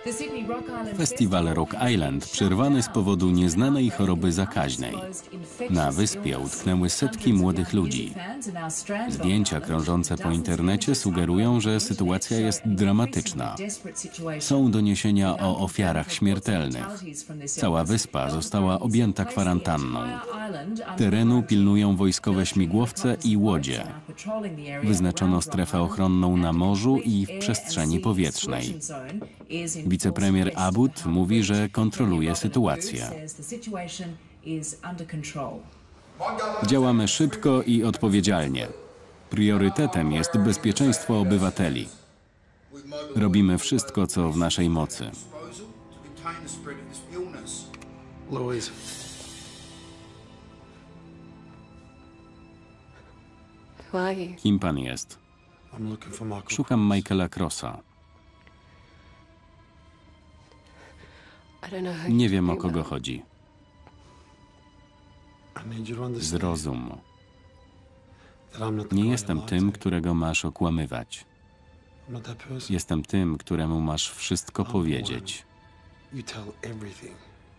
Speaker 1: Festiwal Rock Island przerwany z powodu nieznanej choroby zakaźnej. Na wyspie utknęły setki młodych ludzi. Zdjęcia krążące po internecie sugerują, że sytuacja jest dramatyczna. Są doniesienia o ofiarach śmiertelnych. Cała wyspa została objęta kwarantanną. Terenu pilnują wojskowe śmigłowce i łodzie. Wyznaczono strefę ochronną na morzu i w przestrzeni powietrznej. Wicepremier Abbott mówi, że kontroluje sytuację. Działamy szybko i odpowiedzialnie. Priorytetem jest bezpieczeństwo obywateli. Robimy wszystko, co w naszej mocy.
Speaker 2: Louise.
Speaker 1: Kim pan jest?
Speaker 2: I'm looking for Michael.
Speaker 1: Szukam Michaela Crossa. Nie wiem, o kogo chodzi.
Speaker 2: I need you to understand
Speaker 1: Zrozum.
Speaker 2: that I'm not the
Speaker 1: Nie
Speaker 2: guy
Speaker 1: jestem
Speaker 2: you
Speaker 1: tym,
Speaker 2: lied
Speaker 1: którego masz okłamywać.
Speaker 2: to. I'm not that person.
Speaker 1: Jestem tym, któremu masz wszystko powiedzieć.
Speaker 2: You tell everything.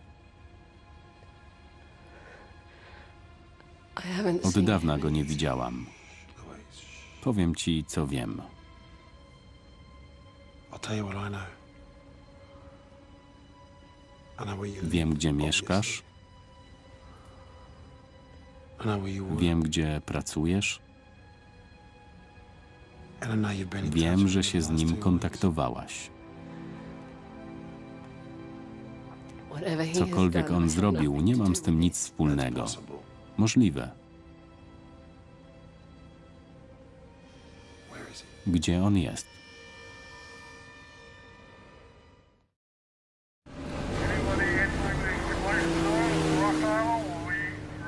Speaker 1: Od dawna go nie widziałam.
Speaker 2: Louise.
Speaker 1: Powiem ci, co wiem.
Speaker 2: I'll tell you what I know. I know where you live,
Speaker 1: Wiem, gdzie
Speaker 2: obviously.
Speaker 1: mieszkasz.
Speaker 2: I know where you work.
Speaker 1: Wiem, gdzie pracujesz.
Speaker 2: And I know you've been in touch
Speaker 1: Wiem,
Speaker 2: with
Speaker 1: że
Speaker 2: me
Speaker 1: się
Speaker 2: the
Speaker 1: z
Speaker 2: last
Speaker 1: nim
Speaker 2: 2 weeks.
Speaker 1: kontaktowałaś. Cokolwiek on zrobił, nie mam z tym nic wspólnego.
Speaker 2: Possible.
Speaker 1: Możliwe.
Speaker 2: Where is he?
Speaker 1: Gdzie on jest?
Speaker 3: Anybody entering the collection zone, Rock Island will be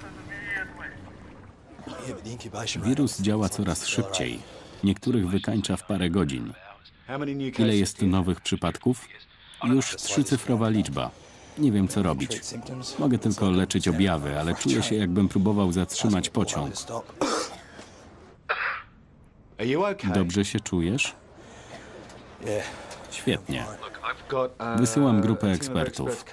Speaker 3: arrested immediately.
Speaker 1: Wirus działa coraz szybciej. Niektórych wykańcza w parę godzin. Ile jest nowych przypadków? Już 3-cyfrowa liczba. Nie wiem, co robić. Mogę tylko leczyć objawy, ale czuję się, jakbym próbował zatrzymać pociąg. Dobrze się czujesz? Świetnie. Wysyłam grupę ekspertów.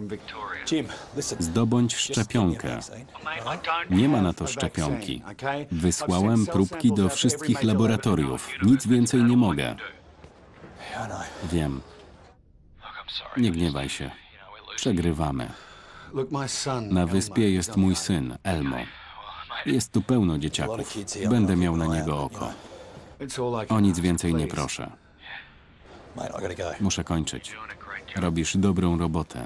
Speaker 1: Zdobądź szczepionkę. Nie ma na to szczepionki. Wysłałem próbki do wszystkich laboratoriów. Nic więcej nie mogę. Wiem. Nie gniewaj się. Przegrywamy.
Speaker 2: Look, my son.
Speaker 1: Na wyspie jest mój syn, Elmo. Jest tu pełno dzieciaków. Będę miał na niego oko.
Speaker 2: It's all I can
Speaker 1: O nic
Speaker 2: ask,
Speaker 1: więcej nie
Speaker 2: please.
Speaker 1: proszę. Muszę kończyć. Robisz dobrą robotę.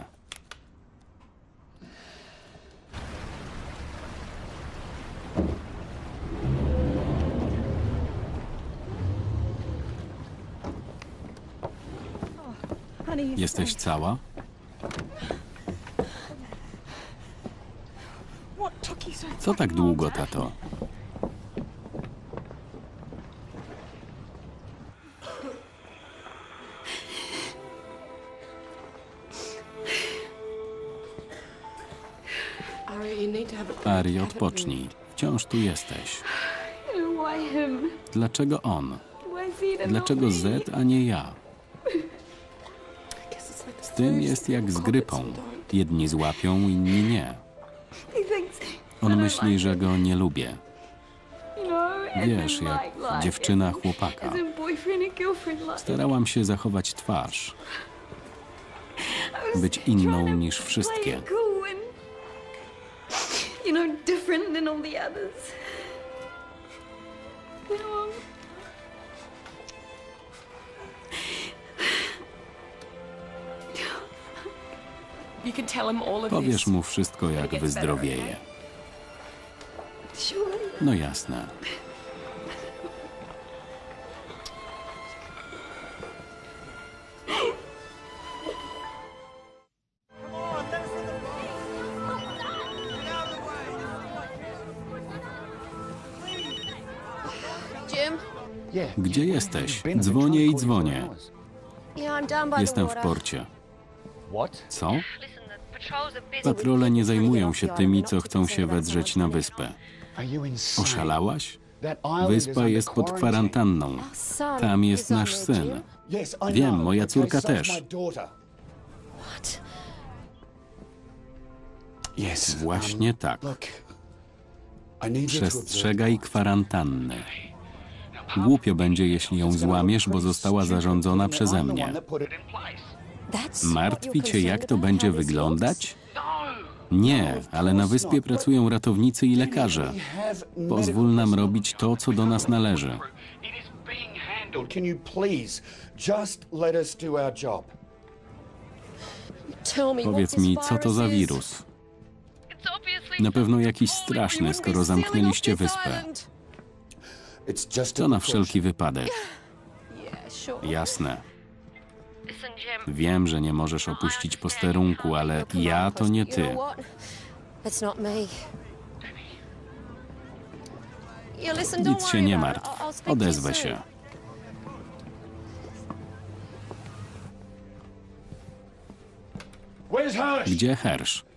Speaker 1: Jesteś cała? Co tak długo, tato? Ari, odpocznij. Wciąż tu jesteś. Dlaczego on? Dlaczego Z, a nie ja? Z tym jest jak z grypą. Jedni złapią, inni nie. On myśli, że go nie lubię. Wiesz, jak dziewczyna chłopaka. Starałam się zachować twarz. Być inną niż wszystkie.
Speaker 4: Different than all the others. You can tell him all of
Speaker 1: Powiesz
Speaker 4: this.
Speaker 1: mu wszystko, jak wyzdrowieje.
Speaker 4: Sure.
Speaker 1: No jasne.
Speaker 4: Jim?
Speaker 1: Gdzie jesteś? Dzwonię i dzwonię.
Speaker 4: Yeah, I'm down by
Speaker 1: Jestem
Speaker 4: the
Speaker 1: w
Speaker 4: water.
Speaker 1: porcie. Co?
Speaker 4: Listen, the patrols are busy with
Speaker 1: Patrole nie
Speaker 4: keeping
Speaker 1: zajmują
Speaker 4: freely
Speaker 1: się
Speaker 4: off the
Speaker 1: tymi,
Speaker 4: island,
Speaker 1: co
Speaker 4: not to
Speaker 1: chcą
Speaker 4: concern
Speaker 1: się
Speaker 4: about
Speaker 1: wedrzeć
Speaker 4: someone
Speaker 1: na
Speaker 4: else.
Speaker 1: wyspę.
Speaker 2: Are you insane?
Speaker 1: Oszalałaś? Wyspa jest pod kwarantanną. Tam jest nasz syn. Wiem, moja córka też.
Speaker 2: Yes.
Speaker 1: Właśnie tak.
Speaker 2: Look, I need you to
Speaker 1: Przestrzegaj kwarantanny. Głupio będzie, jeśli ją złamiesz, bo została zarządzona przeze mnie. Martwi cię, jak to będzie wyglądać? Nie, ale na wyspie pracują ratownicy i lekarze. Pozwól nam robić to, co do nas należy.
Speaker 2: Can you please just let us do our job?
Speaker 1: Powiedz mi, co to za wirus? Na pewno jakiś straszny, skoro zamknęliście wyspę.
Speaker 2: It's just
Speaker 1: To na wszelki wypadek. Jasne. Wiem, że nie możesz opuścić posterunku, ale ja to nie ty. Nic się nie martw. Odezwę się. Gdzie Hersh?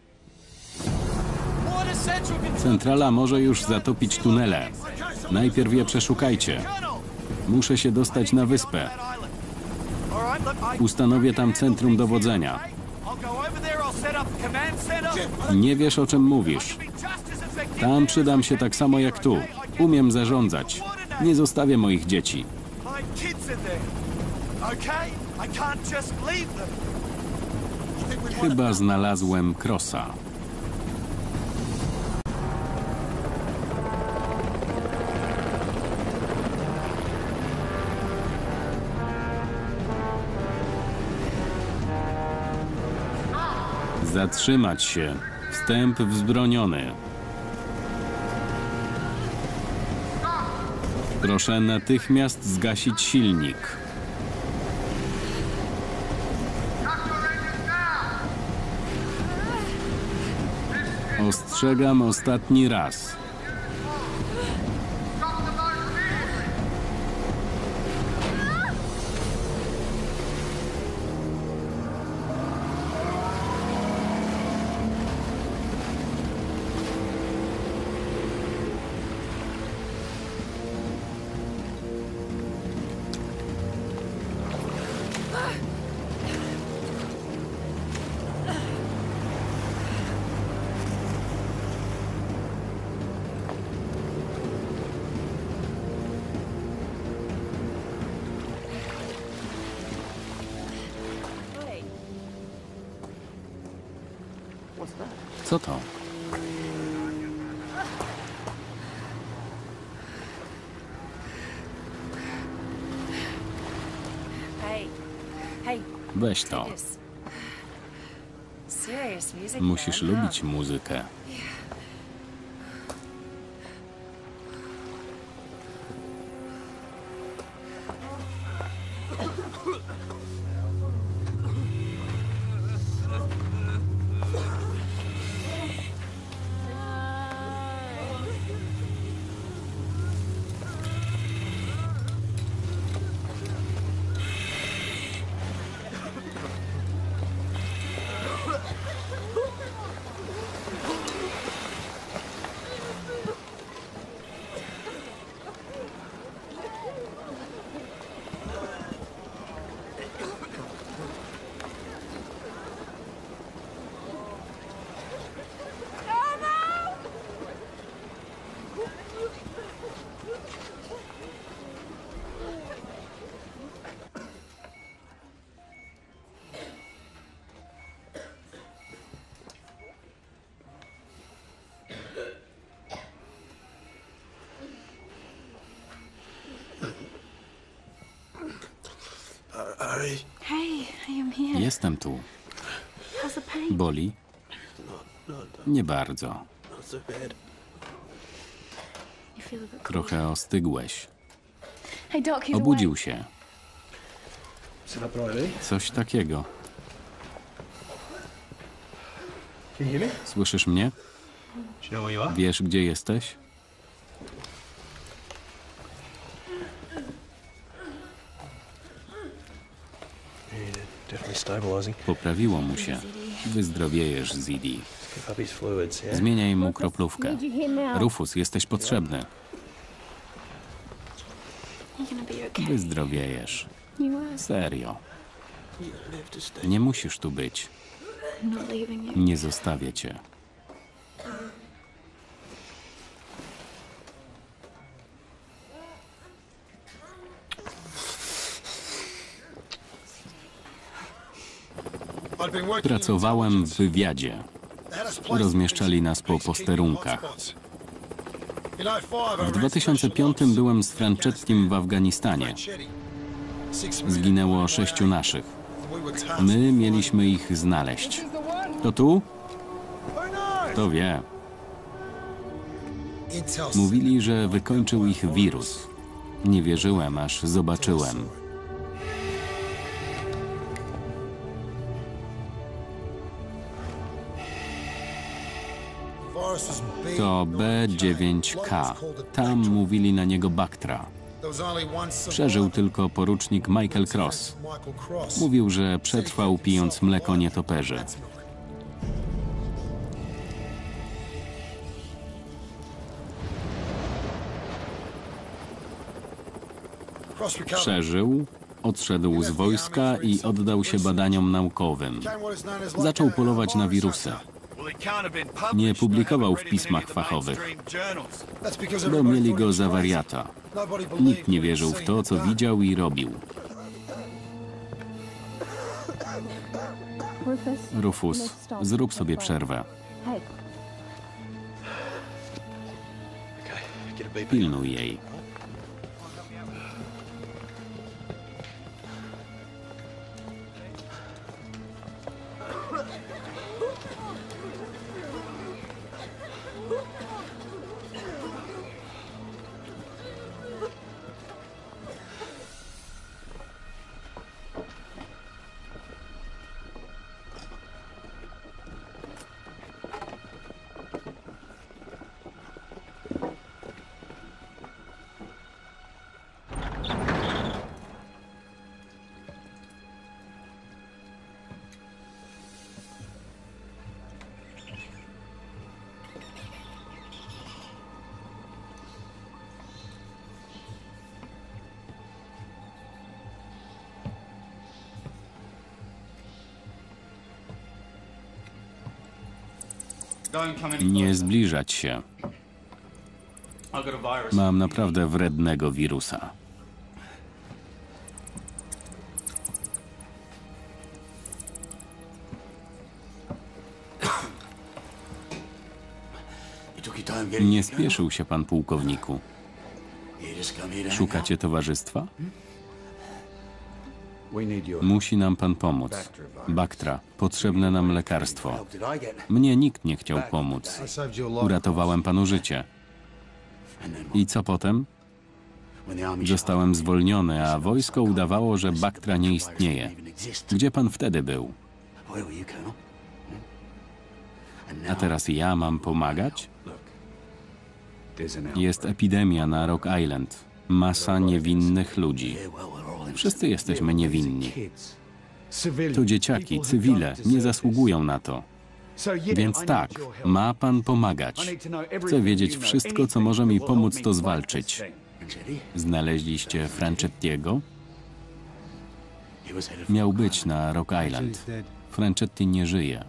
Speaker 1: Centrala może już zatopić tunele. Najpierw je przeszukajcie. Muszę się dostać na wyspę. Ustanowię tam centrum dowodzenia. Nie wiesz, o czym mówisz. Tam przydam się tak samo jak tu. Umiem zarządzać. Nie zostawię moich dzieci. Chyba znalazłem Crossa. Zatrzymać się. Wstęp wzbroniony. Proszę natychmiast zgasić silnik. Ostrzegam ostatni raz. Co to? Weź to. Musisz lubić muzykę. Jestem tu. Boli? Nie bardzo. Trochę ostygłeś. Obudził się. Coś takiego. Słyszysz mnie? Wiesz, gdzie jesteś? Poprawiło mu się. Wyzdrowiejesz, Zidi. Zmieniaj mu kroplówkę. Rufus, jesteś potrzebny. Wyzdrowiejesz. Serio. Nie musisz tu być. Nie zostawię cię. Pracowałem w wywiadzie. Rozmieszczali nas po posterunkach. W 2005 byłem z Franchettim w Afganistanie. Zginęło 6 naszych. My mieliśmy ich znaleźć. To tu? Kto wie. Mówili, że wykończył ich wirus. Nie wierzyłem, aż zobaczyłem. To B9K. Tam mówili na niego Bactra. Przeżył tylko porucznik Michael Cross. Mówił, że przetrwał pijąc mleko nietoperzy. Przeżył, odszedł z wojska i oddał się badaniom naukowym. Zaczął polować na wirusy. Nie publikował w pismach fachowych, bo mieli go za wariata. Nikt nie wierzył w to, co widział i robił. Rufus, zrób sobie przerwę. Pilnuj jej. Nie zbliżać się. Mam naprawdę wrednego wirusa. Nie spieszył się pan pułkowniku. Szukacie towarzystwa? Musi nam pan pomóc. Bactra, potrzebne nam lekarstwo. Mnie nikt nie chciał pomóc. Uratowałem panu życie. I co potem? Zostałem zwolniony, a wojsko udawało, że Bactra nie istnieje. Gdzie pan wtedy był? A teraz ja mam pomagać? Jest epidemia na Rock Island. Masa niewinnych ludzi. Wszyscy jesteśmy niewinni. To dzieciaki, cywile, nie zasługują na to. Więc tak, ma pan pomagać. Chcę wiedzieć wszystko, co może mi pomóc to zwalczyć. Znaleźliście Franchettiego? Miał być na Rock Island. Franchetti nie żyje.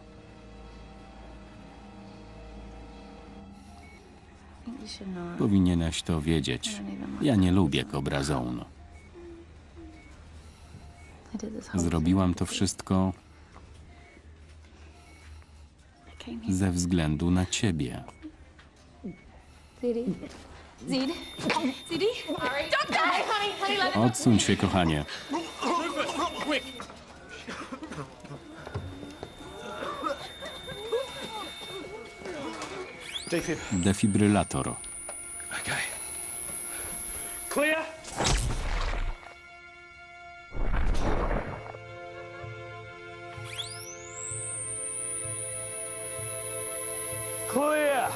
Speaker 1: Powinieneś to wiedzieć. Ja nie lubię Cobra Zone. Zrobiłam to wszystko ze względu na ciebie. Odsuń się, kochanie. Defibrylator.
Speaker 3: Clear? Clear!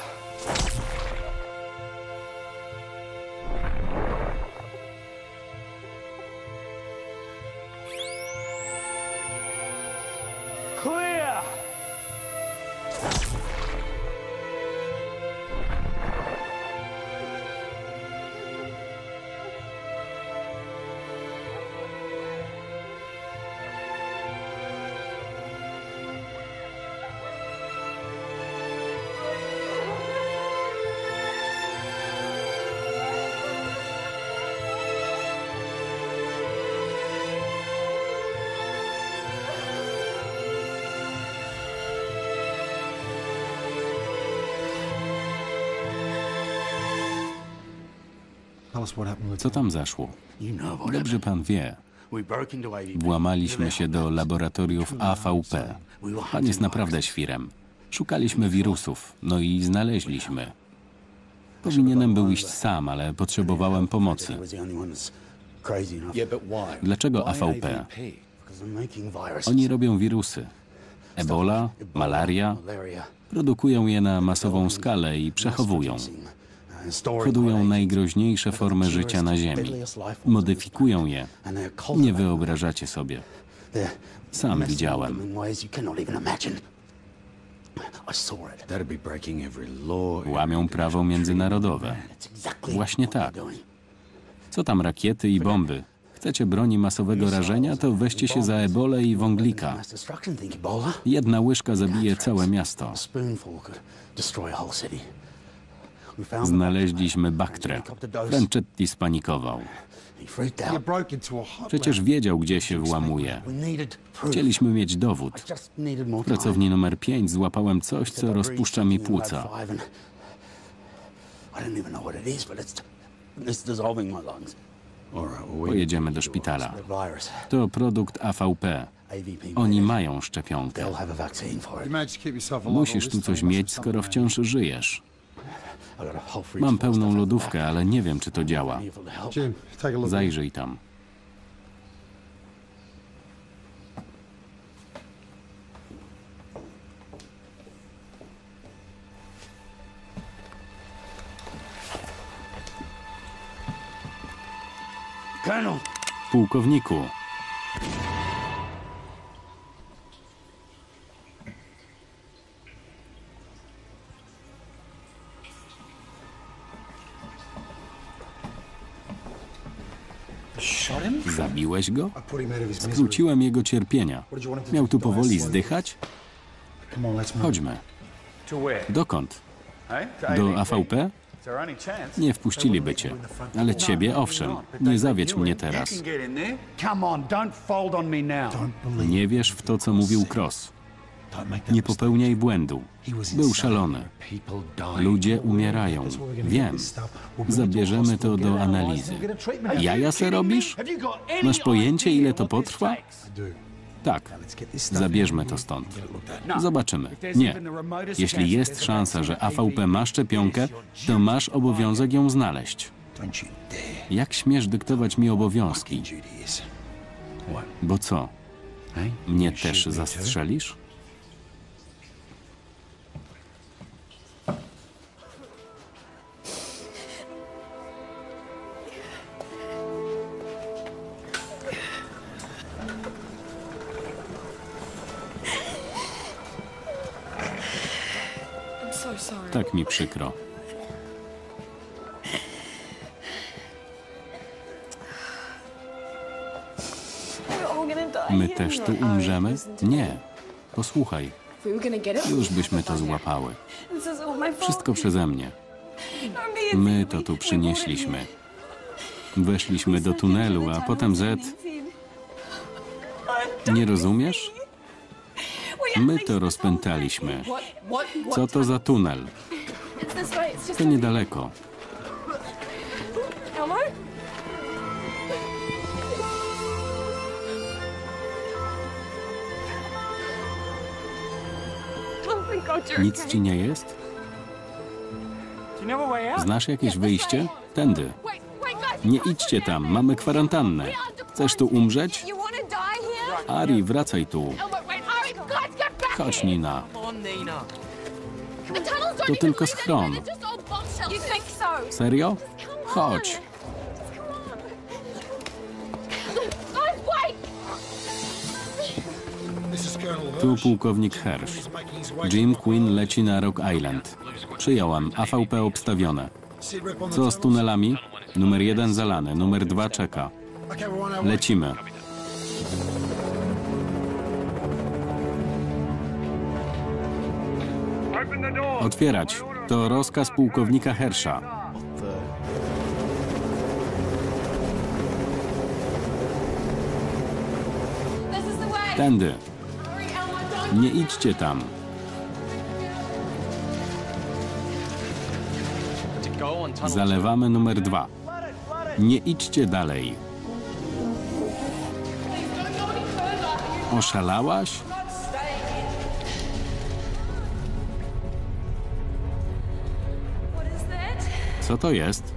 Speaker 3: Clear!
Speaker 1: Co tam zaszło?
Speaker 2: You know what
Speaker 1: Dobrze pan wie.
Speaker 2: We broke into AVP.
Speaker 1: Włamaliśmy się do laboratoriów AVP. Pan jest naprawdę świrem. Szukaliśmy wirusów, no i znaleźliśmy. Powinienem był iść sam, ale potrzebowałem pomocy.
Speaker 2: I was the only one that's crazy enough. Yeah, but why?
Speaker 1: Dlaczego AVP?
Speaker 2: Because they're making viruses.
Speaker 1: Oni robią wirusy. Ebola, malaria.
Speaker 2: Malaria.
Speaker 1: Produkują je na masową skalę i przechowują. Kodują najgroźniejsze formy życia na Ziemi. Modyfikują je. Nie wyobrażacie sobie. Sam widziałem. Łamią prawo międzynarodowe. Właśnie tak. Co tam rakiety i bomby? Chcecie broni masowego rażenia, to weźcie się za ebolę i wąglika. Jedna łyżka zabije całe miasto. Znaleźliśmy Bactrę. Franchetti spanikował. Przecież wiedział, gdzie się włamuje. Chcieliśmy mieć dowód. W pracowni numer 5 złapałem coś, co rozpuszcza mi płuca. Pojedziemy do szpitala. To produkt AVP. Oni mają szczepionkę. Musisz tu coś mieć, skoro wciąż żyjesz. Mam pełną lodówkę, ale nie wiem, czy to działa. Zajrzyj tam. Pułkowniku. Zabiłeś go? Skróciłem jego cierpienia. Miał tu powoli zdychać? Chodźmy. Dokąd? Do AVP? Nie wpuściliby cię. Ale ciebie owszem. Nie zawiedź mnie teraz.
Speaker 2: Come on, don't fold on me now.
Speaker 1: Nie wierz w to, co mówił Cross. Nie popełniaj błędu. Był szalony. Ludzie umierają. Wiem. Zabierzemy to do analizy. Jaja se robisz? Masz pojęcie, ile to potrwa? Tak. Zabierzmy to stąd. Zobaczymy. Nie. Jeśli jest szansa, że AVP ma szczepionkę, to masz obowiązek ją znaleźć. Jak śmiesz dyktować mi obowiązki? Bo co? Mnie też zastrzelisz? Tak mi przykro. My też tu umrzemy? Nie. Posłuchaj. Już byśmy to złapały. Wszystko przeze mnie. My to tu przynieśliśmy. Weszliśmy do tunelu, a potem Z... Nie rozumiesz? My to rozpętaliśmy. Co to za tunel? To niedaleko. Nic ci nie jest? Znasz jakieś wyjście? Tędy. Nie idźcie tam, mamy kwarantannę. Chcesz tu umrzeć? Ari, wracaj tu. Chodź, Nina. To tylko schron. Serio? Chodź. Tu pułkownik Hersh. Jim Quinn leci na Rock Island. Przyjąłem. AVP obstawione. Co z tunelami? Numer 1 zalany, numer 2 czeka. Lecimy. Otwierać. To rozkaz pułkownika Hersha. Tędy. Nie idźcie tam. Zalewamy numer 2. Nie idźcie dalej. Oszalałaś? Co to jest?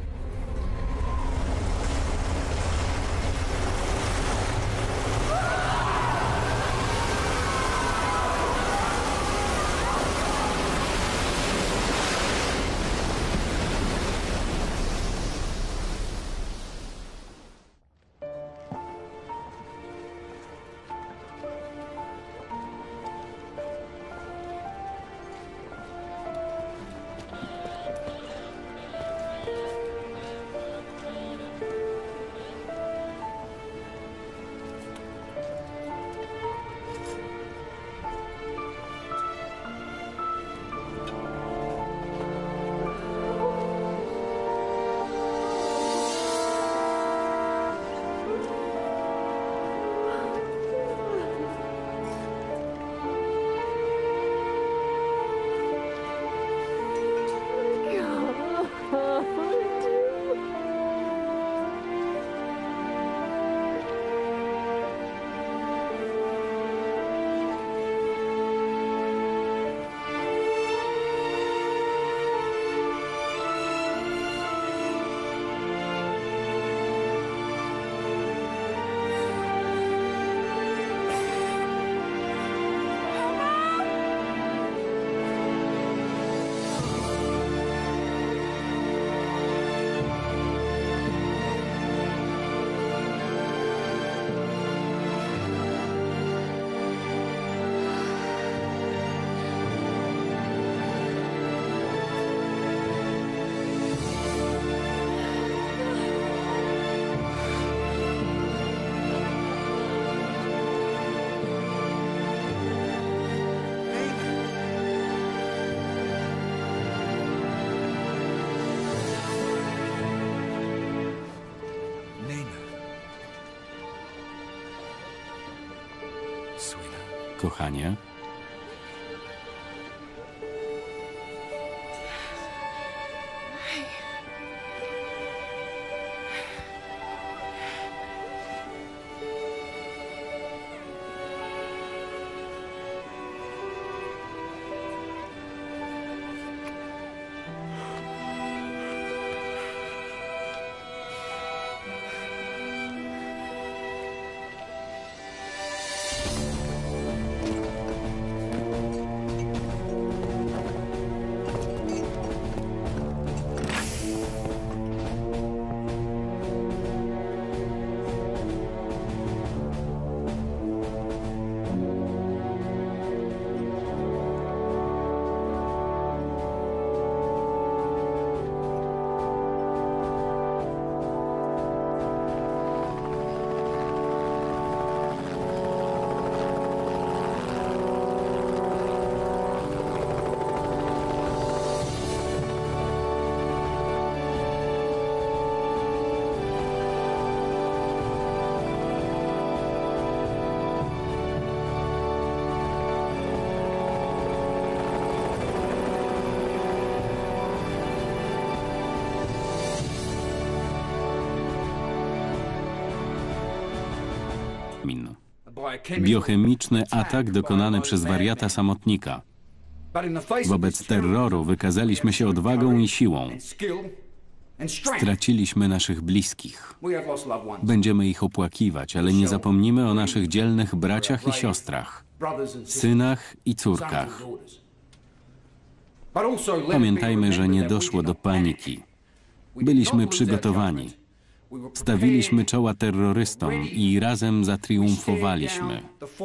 Speaker 1: Kochanie. Biochemiczny atak dokonany przez wariata samotnika. Wobec terroru wykazaliśmy się odwagą i siłą. Straciliśmy naszych bliskich. Będziemy ich opłakiwać, ale nie zapomnimy o naszych dzielnych braciach i siostrach, synach i córkach. Pamiętajmy, że nie doszło do paniki. Byliśmy przygotowani. Stawiliśmy czoła terrorystom i razem zatriumfowaliśmy.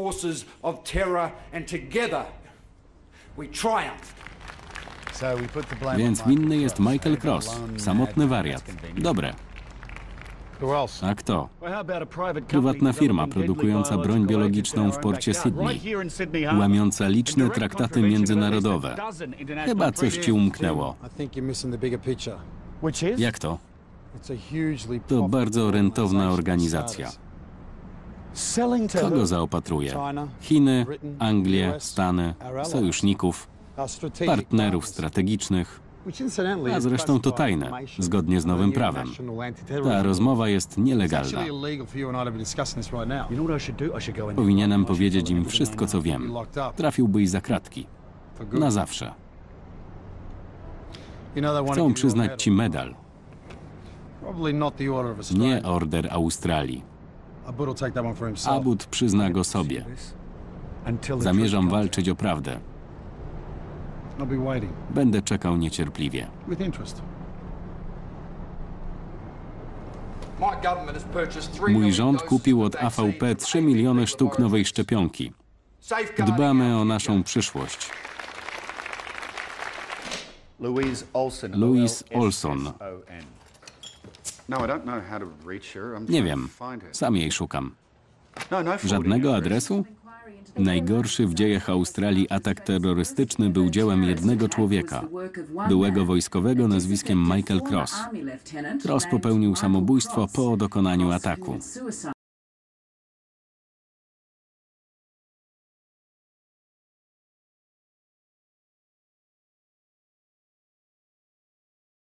Speaker 1: Więc winny jest Michael Cross, samotny wariat. Dobre. A kto? Prywatna firma produkująca broń biologiczną w porcie Sydney, łamiąca liczne traktaty międzynarodowe. Chyba coś ci umknęło. Jak to? To bardzo rentowna organizacja. Kogo zaopatruje? Chiny, Anglię, Stany, sojuszników, partnerów strategicznych. A zresztą to tajne, zgodnie z nowym prawem. Ta rozmowa jest nielegalna. Powinienem powiedzieć im wszystko, co wiem. Trafiłbyś za kratki. Na zawsze. Chcą przyznać ci medal, nie Order Australii. Abud przyzna go sobie. Zamierzam walczyć o prawdę. Będę czekał niecierpliwie. Mój rząd kupił od AVP 3 miliony sztuk nowej szczepionki. Dbamy o naszą przyszłość. Louise Olson. Nie wiem, sam jej szukam. Żadnego adresu? Najgorszy w dziejach Australii atak terrorystyczny był dziełem jednego człowieka, byłego wojskowego nazwiskiem Michael Cross. Cross popełnił samobójstwo po dokonaniu ataku.